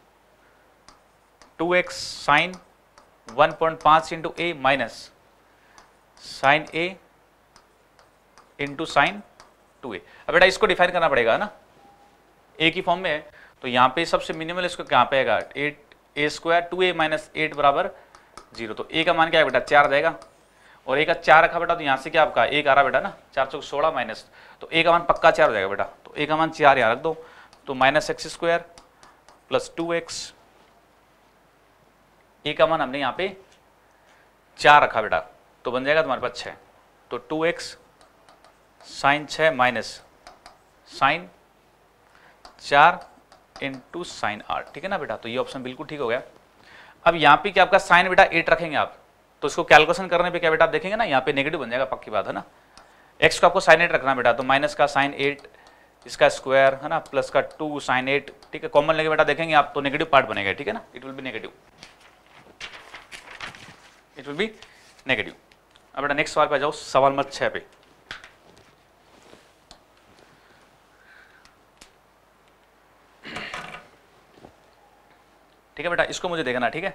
two x sine one point पांच into a minus sine a into sine two a. अब बेटा इसको डिफाइन करना पड़ेगा ना, ए की फॉर्म में है, तो यहाँ पे सबसे मिनिमल इसको क्या पे आएगा, at a square two a minus at बराबर जीरो, तो ए का मान क्या है बेटा चार आ जाएगा, और ए का चार रखा बेटा, तो यहाँ से क्या आपका एक आ रहा बेटा ना, चार चौक सोलह माइनस, तो ए का मान पक्का चार हो जाएगा बेटा, तो ए का मान चार यहाँ रख दो, तो minus x square plus two x, a का मान हमने यहाँ पे चार रखा बेटा, तो बन जाएगा तुम्हारे पास छः, तो टू एक्स साइन छः माइनस साइन चार इंटू साइन आठ, ठीक है ना बेटा, तो ये ऑप्शन बिल्कुल ठीक हो गया। अब यहाँ पे क्या आपका साइन बेटा एट रखेंगे आप, तो इसको कैलकुलेशन करने पे क्या बेटा आप देखेंगे ना, यहाँ पे नेगेटिव बन जाएगा, पक्की बात है ना, एक्स को आपको साइन एट रखना बेटा, तो माइनस का साइन एट इसका स्क्वायर है ना, प्लस का टू साइन एट, ठीक है, कॉमन लेके बेटा देखेंगे आप, तो नेगेटिव पार्ट बनेगा, ठीक है ना, it will be negative, it will be negative. अब बेटा नेक्स्ट सवाल पे आ जाओ, सवाल नंबर छह पे, ठीक है बेटा, इसको मुझे देखना, ठीक है।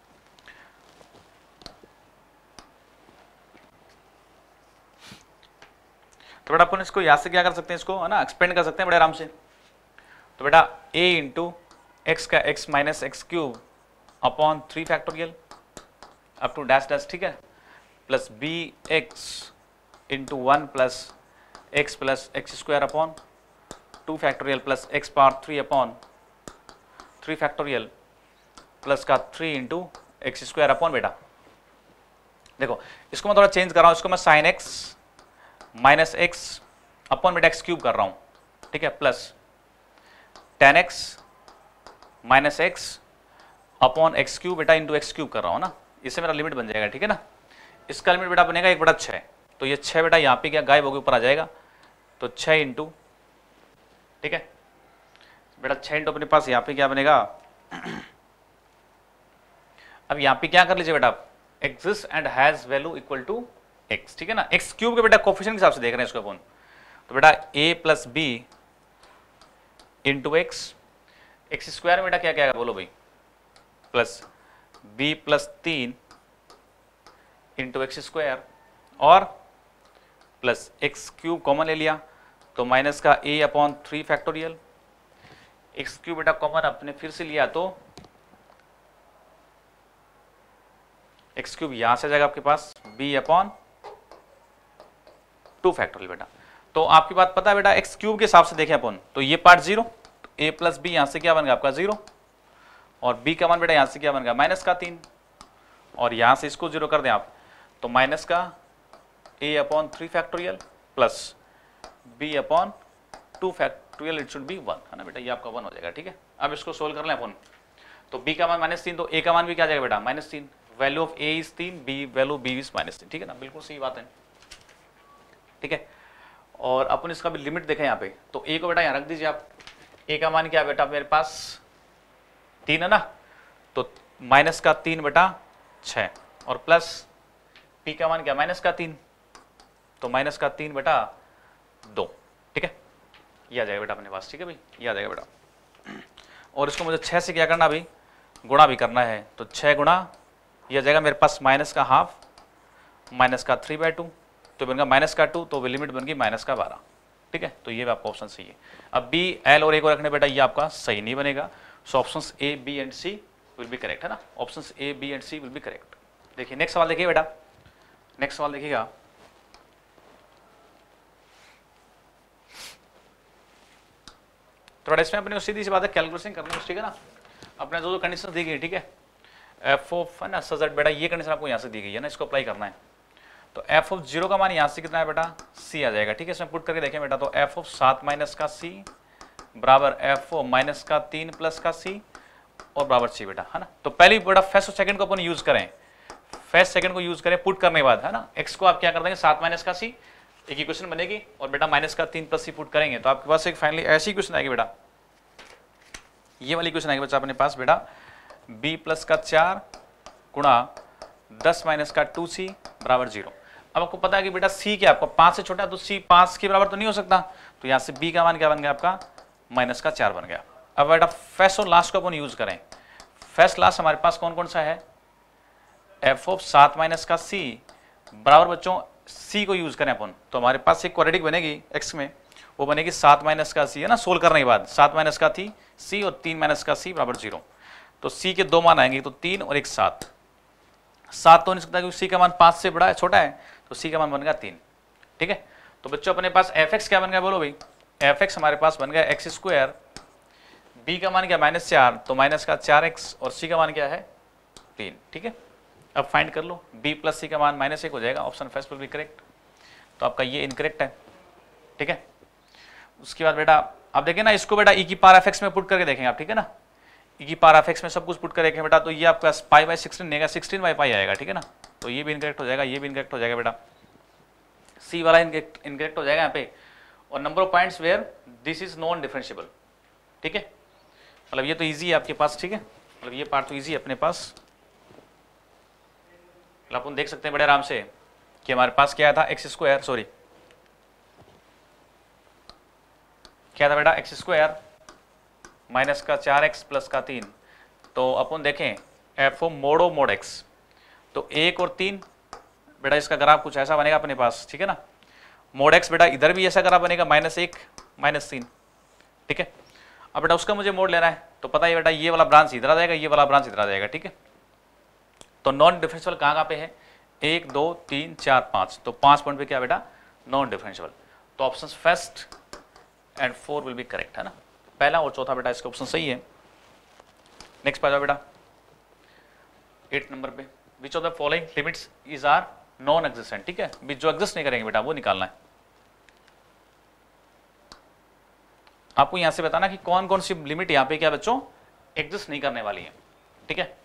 तो बेटा अपन इसको यहां से क्या कर सकते हैं, इसको है ना एक्सपेंड कर सकते हैं बड़े आराम से। तो बेटा a इंटू एक्स का x minus x cube upon three factorial up to dash dash, ठीक है, plus b x into one plus x plus x square upon two factorial plus x power three upon three factorial plus का three into x square upon बेटा, देखो इसको मैं थोड़ा चेंज कर रहा हूं, इसको मैं sine x minus x upon बेटा एक्स क्यूब कर रहा हूं, ठीक है, plus ten x minus x upon x cube बेटा इंटू एक्स क्यूब कर रहा हूं ना, इससे मेरा लिमिट बन जाएगा, ठीक है ना। इसका लिमिट बेटा बनेगा एक बटा छः, तो ये छः बेटा यहाँ पे क्या गायब होकर ऊपर आ जाएगा, तो छः इंटू, ठीक है बेटा, छः इंटू अपने पास यहाँ पे क्या बनेगा, अब यहाँ पे क्या कर लीजिए बेटा, exist and has value equal to x, ठीक है ना। एक्स क्यूब के बेटा कोफिशिएंट के हिसाब से देख रहे हैं इसको अपन, तो बेटा a plus B into x, x square बेटा क्या क्या आएगा बोलो भाई, प्लस बी प्लस तीन इंटू एक्स स्क्वायर और प्लस एक्स क्यूब कॉमन ले लिया तो माइनस का a upon three factorial, x cube बेटा कॉमन अपने फिर से लिया तो एक्स क्यूब यहां से जाएगा आपके पास बी अपॉन टू फैक्टोरियल बेटा। तो आपकी बात पता है बेटा, एक्स क्यूब के हिसाब से देखें अपन तो ये पार्ट जीरो, तो ए प्लस बी यहां से क्या बन गया आपका जीरो और बी का मान बेटा यहां से क्या बन गया माइनस का तीन और यहां से इसको जीरो कर दें आप तो माइनस का a upon three factorial plus b upon two factorial, it should be one, है ना बेटा, ये आपका वन हो जाएगा। ठीक है, अब इसको सोल्व कर लें अपन, तो बी का मान माइनस तीन तो ए का मान भी क्या जाएगा बेटा माइनस तीन, वैल्यू ऑफ ए इज तीन, b value b is minus तीन, ठीक है ना, बिल्कुल सही बात है। ठीक है, और अपन इसका भी लिमिट देखें यहाँ पे, तो ए को बेटा यहाँ रख दीजिए आप, ए का मान क्या है बेटा मेरे पास तीन है ना, तो माइनस का तीन बेटा छः और प्लस पी का मान क्या माइनस का तीन, तो माइनस का तीन बेटा दो, ठीक है, ये आ जाएगा बेटा अपने पास। ठीक है भाई, ये आ जाएगा बेटा, और इसको मुझे छः से क्या करना भाई गुणा भी करना है, तो छः गुणा ये आ जाएगा मेरे पास माइनस का हाफ माइनस का थ्री बाई टू, तो बन गया माइनस का टू, तो लिमिट बन गई माइनस का बारह। ठीक है, तो ये आपका ऑप्शन सही है। अब बी एल और ए को रखने बेटा ये आपका सही नहीं बनेगा, so options A B and C will be correct, है ना, options A B and C will be correct. देखिए नेक्स्ट सवाल देखिए बेटा, नेक्स्ट सवाल देखिएगा, थोड़ा इसमें अपने सीधी सी बात है कैलकुलेशन करनी है, ठीक है ना, अपने जो जो कंडीशन दी गई, ठीक है, एफ ऑफ है ना सजेट बेटा ये कंडीशन आपको यहाँ से दी गई है ना, इसको अप्लाई करना है, तो एफ ऑफ जीरो का मान यहाँ से कितना है बेटा सी आ जाएगा। ठीक है, इसमें पुट करके देखें बेटा, तो एफ ऑफ सात माइनस का सी बराबर एफ ऑफ माइनस का तीन प्लस का सी और बराबर सी बेटा, है ना। तो पहली बेटा फर्स्ट और सेकंड को अपन यूज करें, फर्स्ट सेकंड को यूज करें पुट करने के बाद, है ना, एक्स को आप क्या कर देंगे सात माइनस का सी, एक इक्वेशन बनेगी और बेटा माइनस का तीन प्लस सी पुट करेंगे तो आपके पास एक फाइनली ऐसी इक्वेशन आएगी बेटा, ये वाली इक्वेशन आएगी बच्चा अपने पास बेटा b प्लस का चार गुणा दस माइनस का टू सी बराबर जीरो। अब आपको पता है कि बेटा c क्या आपका पांच से छोटा है तो c पांच के बराबर तो नहीं हो सकता, तो यहाँ से b का मान क्या बन गया आपका माइनस का चार बन गया। अब बेटा फर्स्ट और लास्ट को अपन यूज करें, फर्स्ट लास्ट हमारे पास कौन कौन सा है, एफ ऑफ सात माइनस का c बराबर बच्चों c को यूज करें अपन, तो हमारे पास एक क्वाड्रेटिक बनेगी x में, वो बनेगी सात माइनस का c, है ना, सोल्व करने के बाद सात माइनस का थी c और तीन माइनस का c बराबर जीरो, तो c के दो मान आएंगे, तो तीन और एक सात, सात तो नहीं सकता क्योंकि c का मान पांच से बड़ा है छोटा है, तो c का मान बन गया तीन। ठीक है, तो बच्चों अपने पास fx क्या बन गया बोलो भाई, fx हमारे पास बन गया एक्स स्क्वायर, b का मान क्या माइनस चार, तो माइनस का चार एक्स और c का मान क्या है तीन। ठीक है, अब फाइंड कर लो b प्लस सी का मान माइनस एक हो जाएगा, option first will be correct, तो आपका ये इनकरेक्ट है। ठीक है, उसके बाद बेटा आप देखें ना इसको बेटा e की पावर एफ एक्स में पुट करके देखेंगे आप, ठीक है ना, e की पावर एफ एक्स में सब कुछ पुट कर देखें बेटा, तो ये आपका पाई बाई सिक्सटीन देगा, सिक्सटीन बाई पाई आएगा। ठीक है ना, तो ये भी इनकरेक्ट हो जाएगा, ये भी इनकरेक्ट हो जाएगा बेटा, सी वाला इनकरेक्ट इनकरेक्ट हो जाएगा यहाँ पे, और number of points where this is non differentiable. ठीक है, मतलब ये तो ईजी है आपके पास, ठीक है, मतलब ये पार्ट तो ईजी है अपने पास, मतलब अपन देख सकते हैं बड़े आराम से कि हमारे पास क्या था एक्स स्क्वायर, सॉरी क्या था बेटा एक्स स्क्वायर माइनस का चार एक्स प्लस का तीन, तो अपन देखें F O mod mod X, तो एक और तीन बेटा इसका ग्राफ कुछ ऐसा बनेगा अपने पास। ठीक है ना, मोड एक्स बेटा इधर भी ऐसा ग्राफ बनेगा माइनस एक माइनस तीन। ठीक है, अब बेटा उसका मुझे मोड लेना है, तो पता है बेटा ये वाला ब्रांच इधर आ जाएगा, ये वाला ब्रांच इधर आ जाएगा। ठीक है, तो नॉन डिफरेंशियल कहाँ कहाँ पे है, एक दो तीन चार पाँच, तो पाँच पॉइंट पे क्या बेटा नॉन डिफरेंशियल, तो option first and four will be correct, है ना, पहला और चौथा बेटा इसका ऑप्शन सही है। नेक्स्ट पे आ जाओ बेटा एट नंबर पे, which of the following limits is are non existent. ठीक है, भी जो एग्जिस्ट नहीं करेंगे बेटा वो निकालना है आपको, यहां से बताना कि कौन कौन सी लिमिट यहां पे क्या बच्चों एग्जिस्ट नहीं करने वाली है। ठीक है,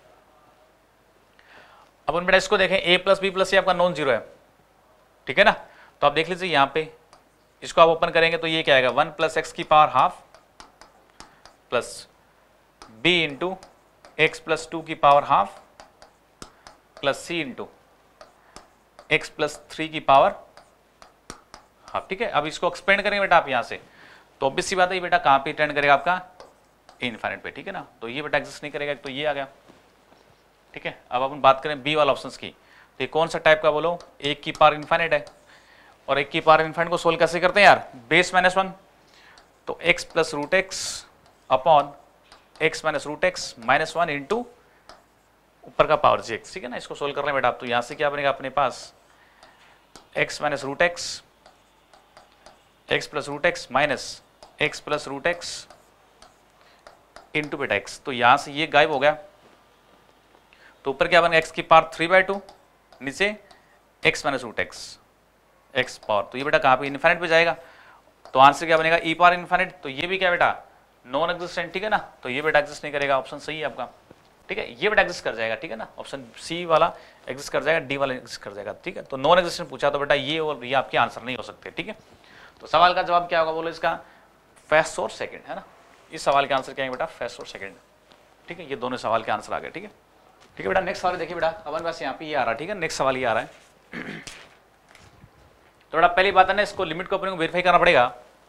अपन बेटा इसको देखें a प्लस बी प्लस आपका नॉन जीरो है। ठीक है ना, तो आप देख लीजिए यहां पे इसको आप ओपन करेंगे तो ये क्या आएगा वन प्लस एक्स की power half plus B into X plus two की power half plus C into X plus three की पावर हाफ, ठीक है। अब इसको एक्सपेंड करेंगे बेटा आप यहाँ से, तो ऑब्वियस सी बात है बेटा कहाँ पे टेंड करेगा आपका, इनफाइनाइट पे, ठीक है ना। तो ये बेटा एग्जिस्ट नहीं करेगा, तो ये आ गया, ठीक है। अब अपन बात करें बी वाला ऑप्शंस की, तो ये कौन सा टाइप का बोलो, एक की पावर इनफाइनाइट है, और एक की पावर इनफाइनाइट को सोल्व कैसे करते हैं यार, बेस माइनस वन, तो X plus root X upon x minus root X minus one into ऊपर का पावर जी एक्स, ठीक है ना। इसको सोल्व कर रहे हैं बेटा आप, तो यहां से क्या बनेगा अपने पास, X minus root X, X plus root X minus x plus root X into बेटा एक्स, तो यहां से ये गायब हो गया, तो ऊपर क्या बनेगा एक्स की पावर थ्री बाई टू, नीचे X minus root X X power, तो ये बेटा कहाँ पे इनफाइनाइट पे जाएगा, तो आंसर क्या बनेगा ई पावर इनफाइनाइट, तो ये भी क्या बेटा नॉन एग्जिस्टेंट, ठीक है ना। तो ये बेटा एग्जिस्ट नहीं करेगा, ऑप्शन सही है आपका, ठीक है। ये बेटा एग्जिस्ट कर जाएगा, ठीक है ना, ऑप्शन सी वाला एग्जिस्ट कर जाएगा, डी वाला एग्जिस्ट कर जाएगा, ठीक है। तो नॉन एग्जिस्टेंट पूछा तो बेटा ये और ये आपके आंसर नहीं हो सकते, ठीक है। तो सवाल का जवाब क्या होगा बोलो इसका, फर्स्ट और सेकंड, है ना। इस सवाल के आंसर क्या है बेटा, फर्स्ट और सेकंड, ठीक है। ये दोनों सवाल के आंसर आ गए, ठीक है। ठीक है बेटा, नेक्स्ट सवाल देखिए बेटा, अपन पास यहाँ पे ये आ रहा है, ठीक है। नेक्स्ट सवाल ये आ रहा है, तो बेटा पहली बात है ना, इसको लिमिट को अपने को वेरीफाई करना पड़ेगा,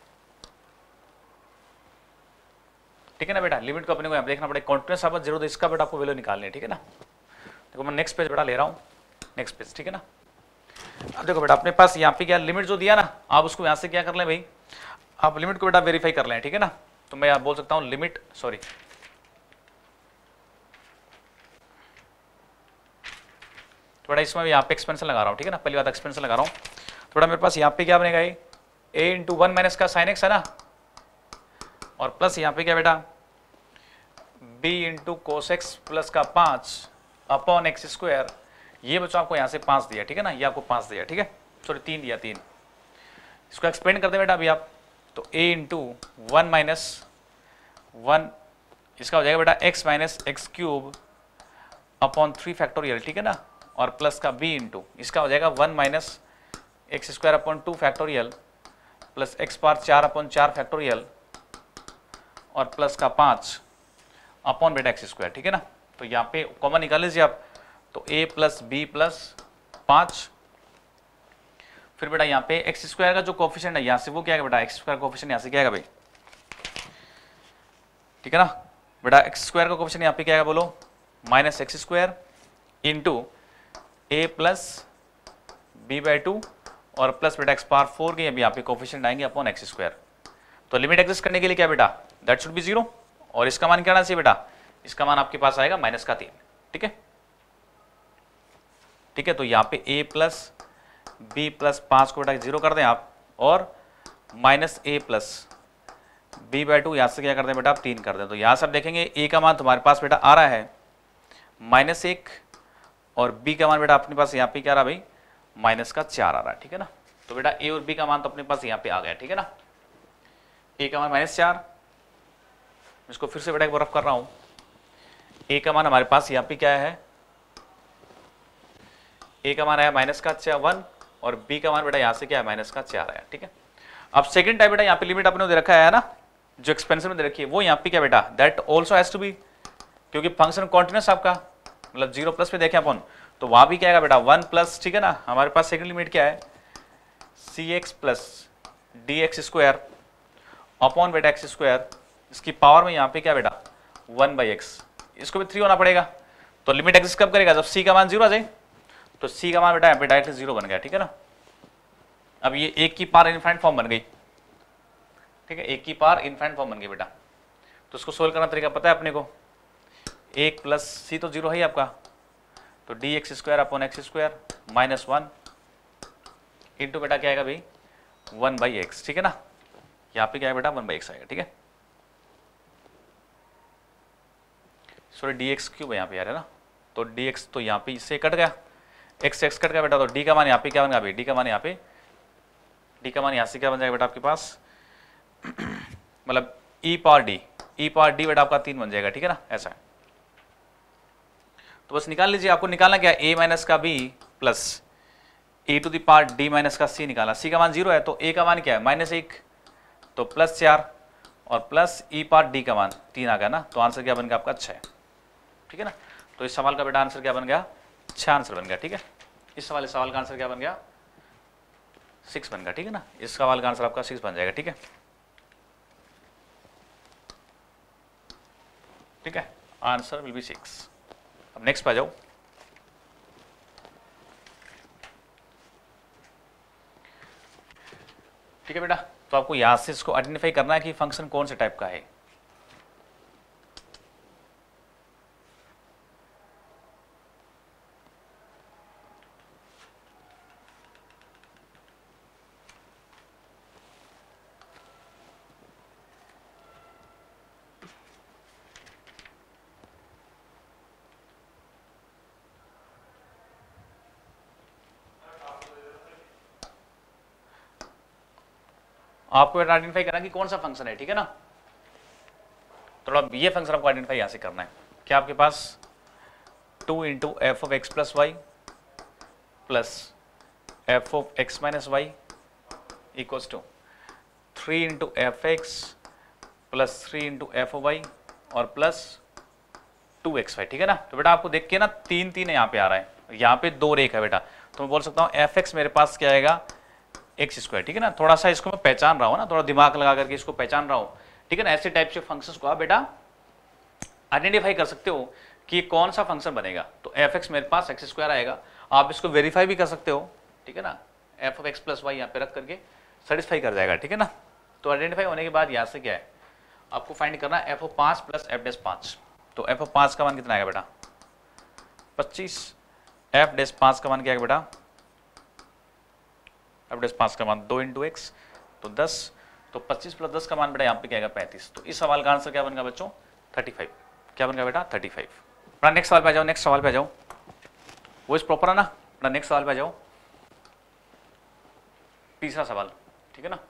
ठीक है ना बेटा। लिमिट को अपने को यहाँ देखना पड़ेगा, कॉन्टिन्यूस आप जीरो, इसका बेटा आपको वैल्यू निकालनी है, ठीक है ना। देखो मैं नेक्स्ट पेज बेटा ले रहा हूँ, नेक्स्ट पेज, ठीक है ना। अब देखो बेटा अपने पास यहाँ पे क्या लिमिट जो दिया ना, आप उसको यहाँ से क्या कर लें भाई, आप लिमिट को बेटा वेरीफाई कर लें, ठीक है ना। तो मैं यहाँ बोल सकता हूँ लिमिट, सॉरी थोड़ा इसमें यहाँ पे एक्सपेंशन लगा रहा हूँ, ठीक है ना। पहली बात एक्सपेंशन लगा रहा हूँ, थोड़ा मेरे पास यहाँ पे क्या बनेगा, ये ए इंटू वन माइनस का साइन एक्स है ना, और प्लस यहाँ पे क्या बेटा B into cos x plus का पाँच अपॉन एक्स स्क्वायर, ये बच्चों आपको यहाँ से पाँच दिया, ठीक है ना, ये आपको पाँच दिया, ठीक है, सॉरी तीन दिया, तीन। इसको एक्सपेंड कर दे बेटा अभी आप, तो A into one minus one, इसका हो जाएगा बेटा X minus x cube upon three factorial, ठीक है ना, और प्लस का बी इंटू इसका हो जाएगा one minus x square upon two factorial plus x power चार अपॉन चार फैक्टोरियल और प्लस का पाँच अपॉन बेटा एक्स स्क्वायर, ठीक है ना। तो यहाँ पे कॉमन निकाल लीजिए आप, तो a प्लस बी प्लस पाँच, फिर बेटा यहाँ पे एक्स स्क्वायर का जो कोफिशिएंट है यहाँ से वो क्या है बेटा, एक्स स्क्वायर कोफिशिएंट यहाँ से क्या है भाई, ठीक है ना बेटा। एक्स स्क्वायर का कोफिशिएंट यहाँ पे क्या है बोलो, minus x square into A plus B by two और प्लस बेटा एक्स पावर फोर के अभी यहाँ पे कोफिशिएंट आएंगे अपॉन एक्स स्क्वायर। तो लिमिट एग्जिस्ट करने के लिए क्या बेटा, दैट शुड बी जीरो, और इसका मान क्या आना चाहिए बेटा, इसका मान आपके पास आएगा माइनस का तीन, ठीक है, ठीक है। तो यहाँ पे a प्लस बी प्लस पाँच को बेटा जीरो कर दें आप, और minus A plus B by two यहाँ से क्या कर दें बेटा आप तीन कर दें। तो यहाँ से आप देखेंगे a का मान तुम्हारे पास बेटा आ रहा है माइनस एक, और b का मान बेटा अपने पास यहाँ पे क्या रहा भाई, माइनस का चार आ रहा है, ठीक है ना। तो बेटा a और b का मान तो अपने पास यहाँ पे आ गया, ठीक है ना। a का मान माइनस चार, इसको फिर से बेटा एक बार रफ कर रहा हूँ, a का मान हमारे पास यहाँ पे क्या है, a का मान आया माइनस का चार वन, और b का मान बेटा यहाँ से क्या है माइनस का चार आया, ठीक है। अब सेकंड टाइप बेटा यहाँ पे लिमिट अपने दे रखा है ना, जो एक्सपेंशन में दे रखी है वो यहाँ पे क्या बेटा, that also has to be, क्योंकि फंक्शन कॉन्टिन्यूस आपका मतलब जीरो प्लस पे देखें अपन, तो वहां भी क्या आएगा बेटा वन प्लस, ठीक है ना। हमारे पास सेकंड लिमिट क्या है, C X plus D X square upon बेटा एक्स स्क्वायर, इसकी पावर में यहाँ पे क्या बेटा वन बाई एक्स, इसको भी थ्री होना पड़ेगा। तो लिमिट एग्जिस्ट कब करेगा, जब सी का मान जीरो आ जाए, तो सी का मान बेटा यहाँ पे डायरेक्टली जीरो बन गया, ठीक है ना। अब ये एक की पावर इनफाइनाइट फॉर्म बन गई, ठीक है, एक की पावर इनफाइनाइट फॉर्म बन गई बेटा। तो उसको सोल्व करना तरीका पता है अपने को, एक प्लस सी तो जीरो है ही आपका, तो D X square upon X square minus one into बेटा क्या आएगा भाई वन बाई एक्स, ठीक है ना। यहाँ पे क्या है बेटा वन बाई एक्स आएगा, ठीक है, सॉरी डी एक्स क्यूब है यहाँ पे यार, है ना। तो डी एक्स तो यहाँ पे इससे कट गया, एक्स एक्स कट गया बेटा, तो डी का मान यहाँ पे क्या बन गया भाई, डी का मान यहाँ पे डी का मान यहाँ से क्या बन जाएगा बेटा आपके पास मतलब E power D, E power D बेटा आपका तीन बन जाएगा, ठीक है ना, ऐसा है। तो बस निकाल लीजिए, आपको निकालना क्या है, ए माइनस का B plus A to the power D minus का सी निकाला, सी का मान जीरो है तो ए का मान क्या है माइनस एक, तो प्लस चार और प्लस ई पावर डी का मान तीन आ गया ना, तो आंसर क्या बन गया आपका छः, ठीक है ना। तो इस सवाल का बेटा आंसर क्या बन गया, छः आंसर बन गया, ठीक है। इस वाले सवाल का आंसर क्या बन गया, सिक्स बन गया, ठीक है ना। इस सवाल का आंसर आपका सिक्स बन जाएगा, ठीक है, ठीक है, आंसर विल बी सिक्स। अब नेक्स्ट पे आ जाओ। ठीक है बेटा, तो आपको यहां से इसको आइडेंटिफाई करना है कि फंक्शन कौन से टाइप का है। आपको आइडेंटिफाई करना कि कौन सा फंक्शन है, ठीक है ना। थोड़ा ये फंक्शन आपको आइडेंटिफाई यहां से करना है। क्या आपके पास two into F of X plus Y plus F of X minus Y equals two three into F x plus three into F of Y और प्लस टू एक्स वाई, ठीक है ना। तो बेटा आपको देख के ना तीन तीन यहाँ पे आ रहा है, यहाँ पे दो रेख है बेटा, तो मैं बोल सकता हूँ एफ एक्स मेरे पास क्या आएगा, एक्स स्क्वायर, ठीक है ना। थोड़ा सा इसको मैं पहचान रहा हूँ ना, थोड़ा दिमाग लगा करके इसको पहचान रहा हूँ, ठीक है ना। ऐसे टाइप से फंक्शंस को आप बेटा आइडेंटिफाई कर सकते हो कि कौन सा फंक्शन बनेगा। तो एफ एक्स मेरे पास एक्स स्क्वायर आएगा, आप इसको वेरीफाई भी कर सकते हो, ठीक है ना। F of X plus Y यहाँ पे रख करके सेटिस्फाई कर जाएगा, ठीक है ना। तो आइडेंटिफाई होने के बाद यहाँ से क्या है आपको फाइंड करना है, एफ ऑफ पाँच प्लस एफ डेस पाँच। तो एफ ऑफ पाँच का मान कितना आएगा बेटा, पच्चीस। एफ डेस पाँच का मान क्या आएगा बेटा, एफ डेस पाँच का मान दो इंटू एक्स तो दस, तो पच्चीस प्लस दस का मान बेटा यहाँ पे क्या आएगा, पैंतीस। तो इस सवाल का आंसर क्या बनेगा बच्चों, थर्टी फाइव। क्या बनेगा बेटा, थर्टी फाइव। बेटा नेक्स्ट सवाल पे आ जाओ, नेक्स्ट सवाल पे आ जाओ, वो इस प्रॉपर है ना। बेटा नेक्स्ट सवाल पे आ जाओ, तीसरा सवाल, ठीक है ना।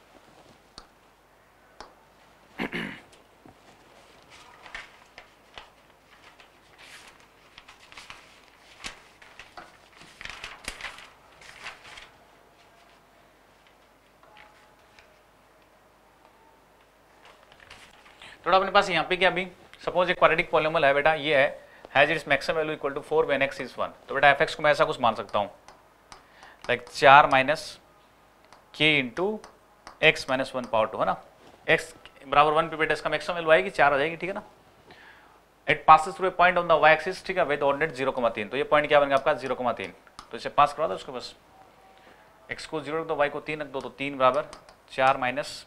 थोड़ा अपने पास यहाँ पे क्या अभी सपोज एक क्वाड्रेटिक पॉलिनोमियल है बेटा, ये है has its maximum value equal to four when X is one. तो बेटा एफ एक्स को मैं ऐसा कुछ मान सकता हूँ लाइक चार minus K into x minus one power two, है ना। एक्स बराबर वन पे बेटा इसका मैक्सिमम वैल्यू आएगी चार आ जाएगी, ठीक है ना। It passes through a point on the Y axis, ठीक है, विद ऑर्डिनेट जीरो कमा तीन। तो ये पॉइंट क्या बनेगा आपका जीरो कमा तीन। तो इसे पास करा दो उसको, बस एक्स को जीरो रख दो, वाई को तीन रख दो, तो तीन बराबर चार माइनस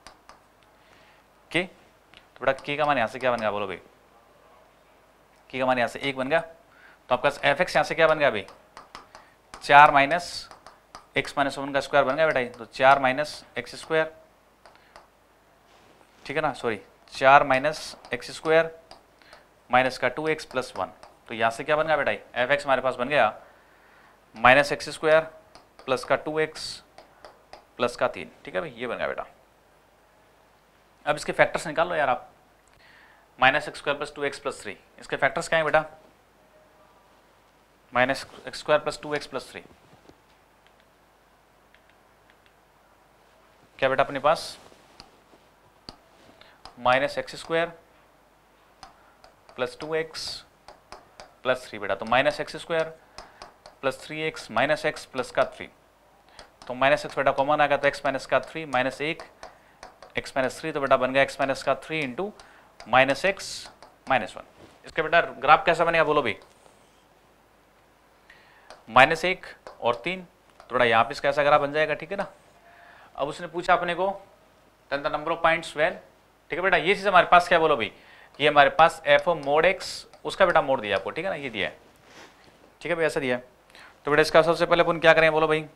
के। तो बेटा के का मान यहाँ से क्या बन गया बोलो भाई, के का मान यहाँ से एक बन गया। तो आपका एफ एक्स यहाँ से क्या बन गया भाई, चार माइनस एक्स माइनस वन का स्क्वायर बन गया बेटा, तो चार माइनस एक्स स्क्वायर, ठीक है ना, सॉरी चार माइनस एक्स स्क्वायर माइनस का टू एक्स प्लस वन। तो यहाँ से क्या बन गया बेटा, एफ एक्स हमारे पास बन गया माइनस एक्स स्क्वायर प्लस का टू एक्स प्लस का तीन, ठीक है भाई, ये बन गया बेटा। अब इसके फैक्टर्स निकाल लो यार आप, minus x square plus two X plus three, इसके फैक्टर्स क्या है बेटा, minus x square plus two X plus three, क्या बेटा अपने पास minus x square plus two X plus three बेटा। तो minus x square plus three x minus x plus का थ्री, तो माइनस एक्स बेटा कॉमन आ गया, तो एक्स माइनस का थ्री माइनस एक एक्स माइनस थ्री, तो बेटा बन गया एक्स माइनस का three into minus X minus one. इसका बेटा ग्राफ कैसा बनेगा बोलो भाई, माइनस एक और तीन, तो बेटा यहाँ पे इसका ऐसा ग्राफ बन जाएगा, ठीक है ना। अब उसने पूछा अपने को the number of points when, ठीक है बेटा, ये चीज हमारे पास क्या बोलो भाई, ये हमारे पास एफ ऑफ मोड एक्स, उसका बेटा मोड दिया आपको, ठीक है ना, ये दिया है, ठीक है भाई, ऐसा दिया है। तो बेटा इसका सबसे पहले अपन क्या करें बोलो भाई,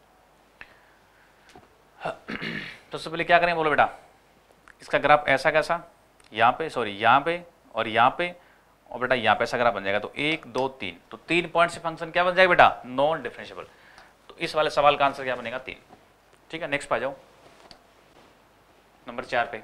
तो सबसे पहले क्या करें बोलो बेटा, इसका ग्राफ ऐसा कैसा, यहाँ पे सॉरी यहाँ पे और यहाँ पे और बेटा यहाँ पे ऐसा ग्राफ बन जाएगा। तो एक दो तीन, तो तीन पॉइंट से फंक्शन क्या बन जाएगा बेटा, नॉन डिफरेंशिएबल। तो इस वाले सवाल का आंसर क्या बनेगा, तीन, ठीक है। नेक्स्ट पे आ जाओ, नंबर चार पे,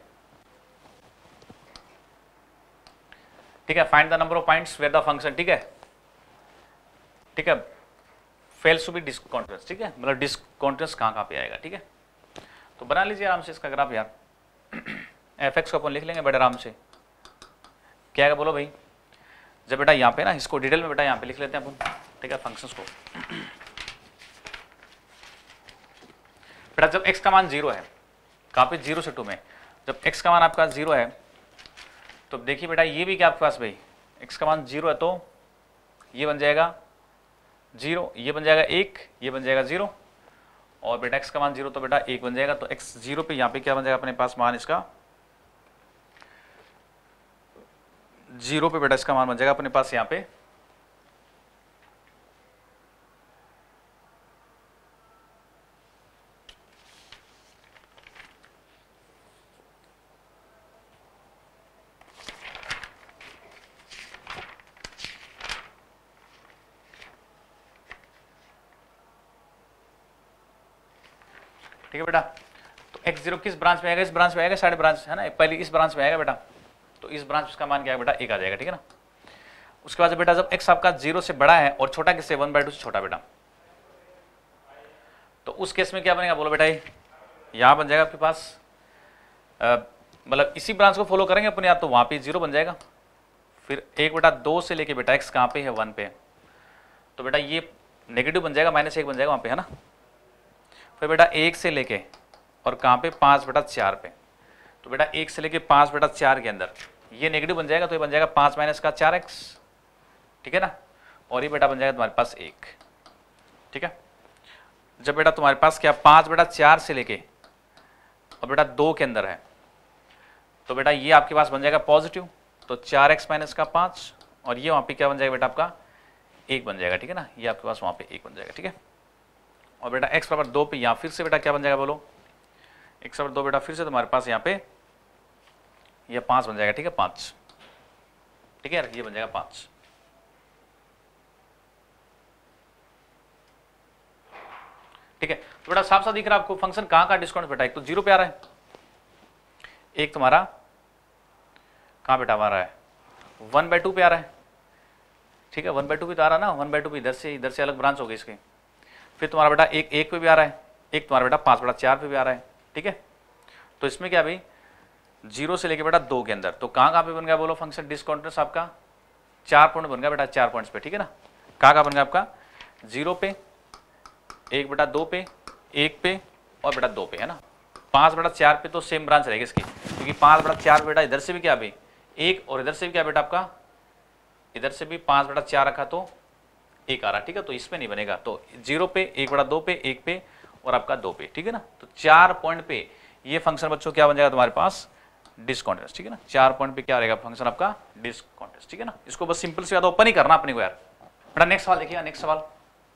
ठीक है, find the number of points where the function, ठीक है, ठीक है, फेल्स टू बी डिसकंटिन्यूअस, ठीक है, मतलब डिसकंटिन्यूअस कहाँ कहाँ पे आएगा, ठीक है। तो बना लीजिए आराम से इसका ग्राफ यार, एफ एक्स को अपन लिख लेंगे बड़े आराम से, क्या है बोलो भाई, जब बेटा यहाँ पे ना इसको डिटेल में बेटा यहाँ पे लिख लेते हैं अपन, ठीक है, फंक्शंस को। बेटा जब x का मान जीरो है, कहाँ पे, जीरो से टू में, जब x का मान आपका जीरो है तो देखिए बेटा ये भी क्या आपके पास भाई, x का मान जीरो है तो ये बन जाएगा जीरो, ये बन जाएगा एक, ये बन जाएगा जीरो, और बेटा x का मान जीरो तो बेटा एक बन जाएगा। तो x जीरो पे यहाँ पे क्या बन जाएगा अपने पास मान इसका, जीरो पे बेटा इसका मान बन जाएगा अपने पास यहाँ पे ठीक है बेटा। तो x जीरो किस ब्रांच में आएगा, इस ब्रांच में आएगा, साइड ब्रांच है ना, पहले इस ब्रांच में आएगा बेटा, तो इस ब्रांच का मान क्या है बेटा, एक आ जाएगा, ठीक है ना। उसके बाद बेटा जब x आपका जीरो से बड़ा है और छोटा किससे, वन बाई टू से छोटा बेटा, तो उस केस में क्या बनेगा बोलो बेटा, ये यहाँ बन जाएगा आपके पास, मतलब इसी ब्रांच को फॉलो करेंगे अपने आप, तो वहाँ पे जीरो बन जाएगा। फिर एक बेटा दो से लेके बेटा x कहाँ पे है, वन पे, तो बेटा ये नेगेटिव बन जाएगा, माइनस एक बन जाएगा वहाँ पे, है ना। फिर बेटा एक से लेके और कहाँ पे, पाँच बेटा चार पे, तो बेटा एक से लेके पाँच बेटा चार के अंदर ये नेगेटिव बन जाएगा, तो ये बन जाएगा पाँच माइनस का चार एक्स, ठीक है ना, और ये बेटा बन जाएगा तुम्हारे पास एक, ठीक है। जब बेटा तुम्हारे पास क्या, पाँच बेटा चार से लेके और बेटा दो के अंदर है, तो बेटा ये आपके पास बन जाएगा पॉजिटिव, तो चार एक्स माइनस का पाँच, और ये वहाँ पे क्या बन जाएगा बेटा आपका एक बन जाएगा, ठीक है ना, ये आपके पास वहाँ पे एक बन जाएगा, ठीक है। और बेटा x बराबर दो पे यहाँ फिर से बेटा क्या बन जाएगा बोलो, x बराबर दो बेटा फिर से तुम्हारे पास यहाँ पे ये पाँच बन जाएगा, ठीक है, पाँच, ठीक है यार, ये बन जाएगा पाँच, ठीक है। तो बेटा साफ साफ दिख रहा है आपको फंक्शन कहाँ का डिस्काउंट बेटा, एक तो जीरो पे आ रहा है, एक तुम्हारा कहाँ बेटा आ रहा है, वन बाई टू पे आ रहा है, ठीक है, वन बाई टू पे तो आ रहा है ना, वन बाई टू पे इधर से इधर से अलग ब्रांच हो गई इसकी। फिर तुम्हारा बेटा एक एक पे भी आ रहा है, एक तुम्हारा बेटा पाँच बेटा चार पे भी आ रहा है, ठीक है। तो इसमें क्या भाई, जीरो से लेके बेटा दो के अंदर, तो कहाँ कहाँ पे बन गया बोलो फंक्शन डिस्काउंटेंस आपका, चार पॉइंट बन गया बेटा, चार पॉइंट्स पे, ठीक है ना। कहाँ कहाँ बन गया आपका, जीरो पे, एक बेटा दो पे, एक पे और बेटा दो पे, है ना। पाँच बेटा चार पे तो सेम ब्रांच रहेगी इसकी, क्योंकि पाँच बेटा चार बेटा इधर से भी क्या भाई एक, और इधर से भी क्या बेटा आपका, इधर से भी पाँच बेटा चार रखा तो एक आ रहा, ठीक है। तो इसमें नहीं बनेगा, तो जीरो पे, एक बड़ा दो पे, एक पे और आपका दो पे, ठीक है ना। तो चार पॉइंट पे ये फंक्शन बच्चों क्या बन जाएगा तुम्हारे पास, डिस्काउंटेंस, ठीक है ना। चार पॉइंट पे क्या रहेगा फंक्शन आपका, डिस्काउंटेंस, ठीक है ना। इसको बस सिंपल से ज्यादा ओपन ही करना अपने को यार। बेटा नेक्स्ट सवाल देखिएगा, नेक्स्ट सवाल,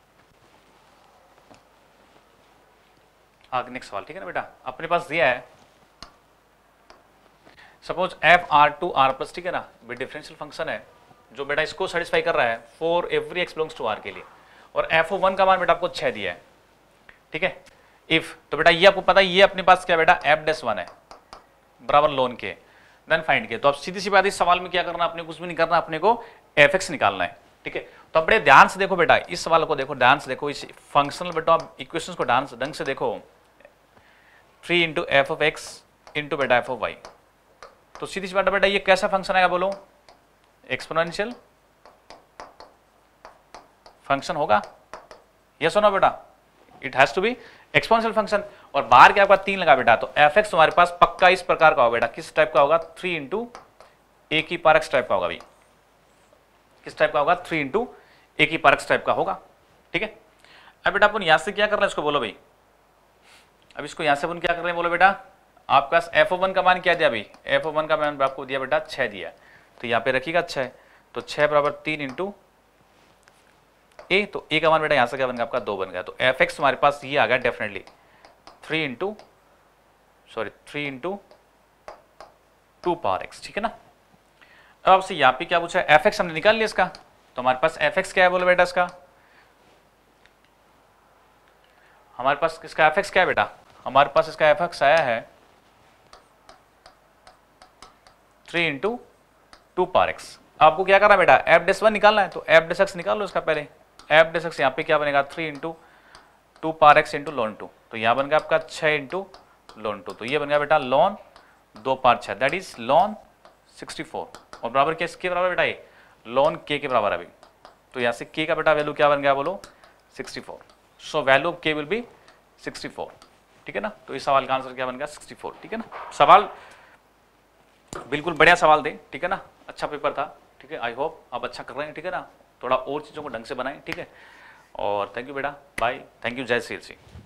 हाँ नेक्स्ट सवाल, ठीक है ना बेटा। अपने पास दिया है suppose F R to R plus, ठीक है ना, डिफरेंशियल फंक्शन है जो बेटा इसको सेटिस्फाई कर रहा है for every X belongs to R के लिए, और एफ ओ वन का मान बेटा आपको छह दिया है, ठीक है। इफ तो बेटा ये आपको पता है ये अपने पास क्या बेटा एफ डेस वन है बराबर लोन के, देन फाइंड के। तो अब सीधी सी बात इस सवाल में क्या करना, अपने कुछ भी नहीं करना, अपने को एफ एक्स निकालना है, ठीक है। तो अब बड़े ध्यान से देखो बेटा, इस सवाल को देखो, ध्यान से देखो, इस फंक्शनल बेटा इक्वेशंस को ध्यान से ढंग से देखो, three into F of X into बेटा एफ ऑफ वाई। तो सीधी सी बात बेटा ये कैसा फंक्शन आएगा बोलो, एक्सपोनेंशियल फंक्शन होगा, यस और नो बेटा, it has to be exponential function. और बाहर क्या आपका तीन लगा बेटा, तो एफ एक्स तुम्हारे पास पक्का इस प्रकार का होगा बेटा, किस टाइप का होगा, थ्री इंटू ए की पावर एक्स टाइप का होगा भाई, किस टाइप का होगा, थ्री इंटू ए की पावर एक्स टाइप का होगा, ठीक है। अब बेटा अपन यहां से क्या कर रहे हैं इसको बोलो भाई, अब इसको यहां से अपन क्या कर रहे हैं बोलो बेटा, आपके पास एफ ओ वन का मान क्या दिया भाई, एफ ओ वन का मान आपको दिया बेटा छह दिया, तो यहाँ पे रखिएगा छह, तो छह बराबर तीन इंटू ए, तो ए का मान बेटा यहाँ से क्या बन गया आपका दो बन गया, तो एफ एक्स हमारे पास ये आ गया definitely three into sorry three into two power X, ठीक है ना। अब आपसे यहाँ पे क्या पूछा है, एफ एक्स हमने निकाल लिया इसका, तो हमारे पास एफ एक्स क्या है बोलो बेटा, इसका हमारे पास इसका एफ एक्स क्या है बेटा, हमारे पास इसका एफ एक्स आया है three into two power X. आपको क्या करना है बेटा, एफ डेस वन निकालना है, तो एफ डेस एक्स निकाल लो इसका पहले, एफ डेस एक्स यहाँ पे क्या बनेगा, three into two power X into ln two, तो यहाँ बन गया आपका छह इंटू लॉन टू, तो ये बन गया बेटा लॉन दो पावर छह, that is ln sixty four, और बराबर के इसके बराबर बेटा ये लॉन के के बराबर अभी, तो यहाँ से के का बेटा वैल्यू क्या बन गया बोलो, sixty four. So value of K will be sixty four, ठीक है ना। तो इस सवाल का आंसर क्या बन गया, सिक्सटी फोर, ठीक है ना। सवाल बिल्कुल बढ़िया सवाल दे, ठीक है ना, अच्छा पेपर था, ठीक है। आई होप आप अच्छा कर रहे हैं, ठीक है ना। थोड़ा और चीज़ों को ढंग से बनाएं, ठीक है। और थैंक यू बेटा, बाय, थैंक यू, जय श्री।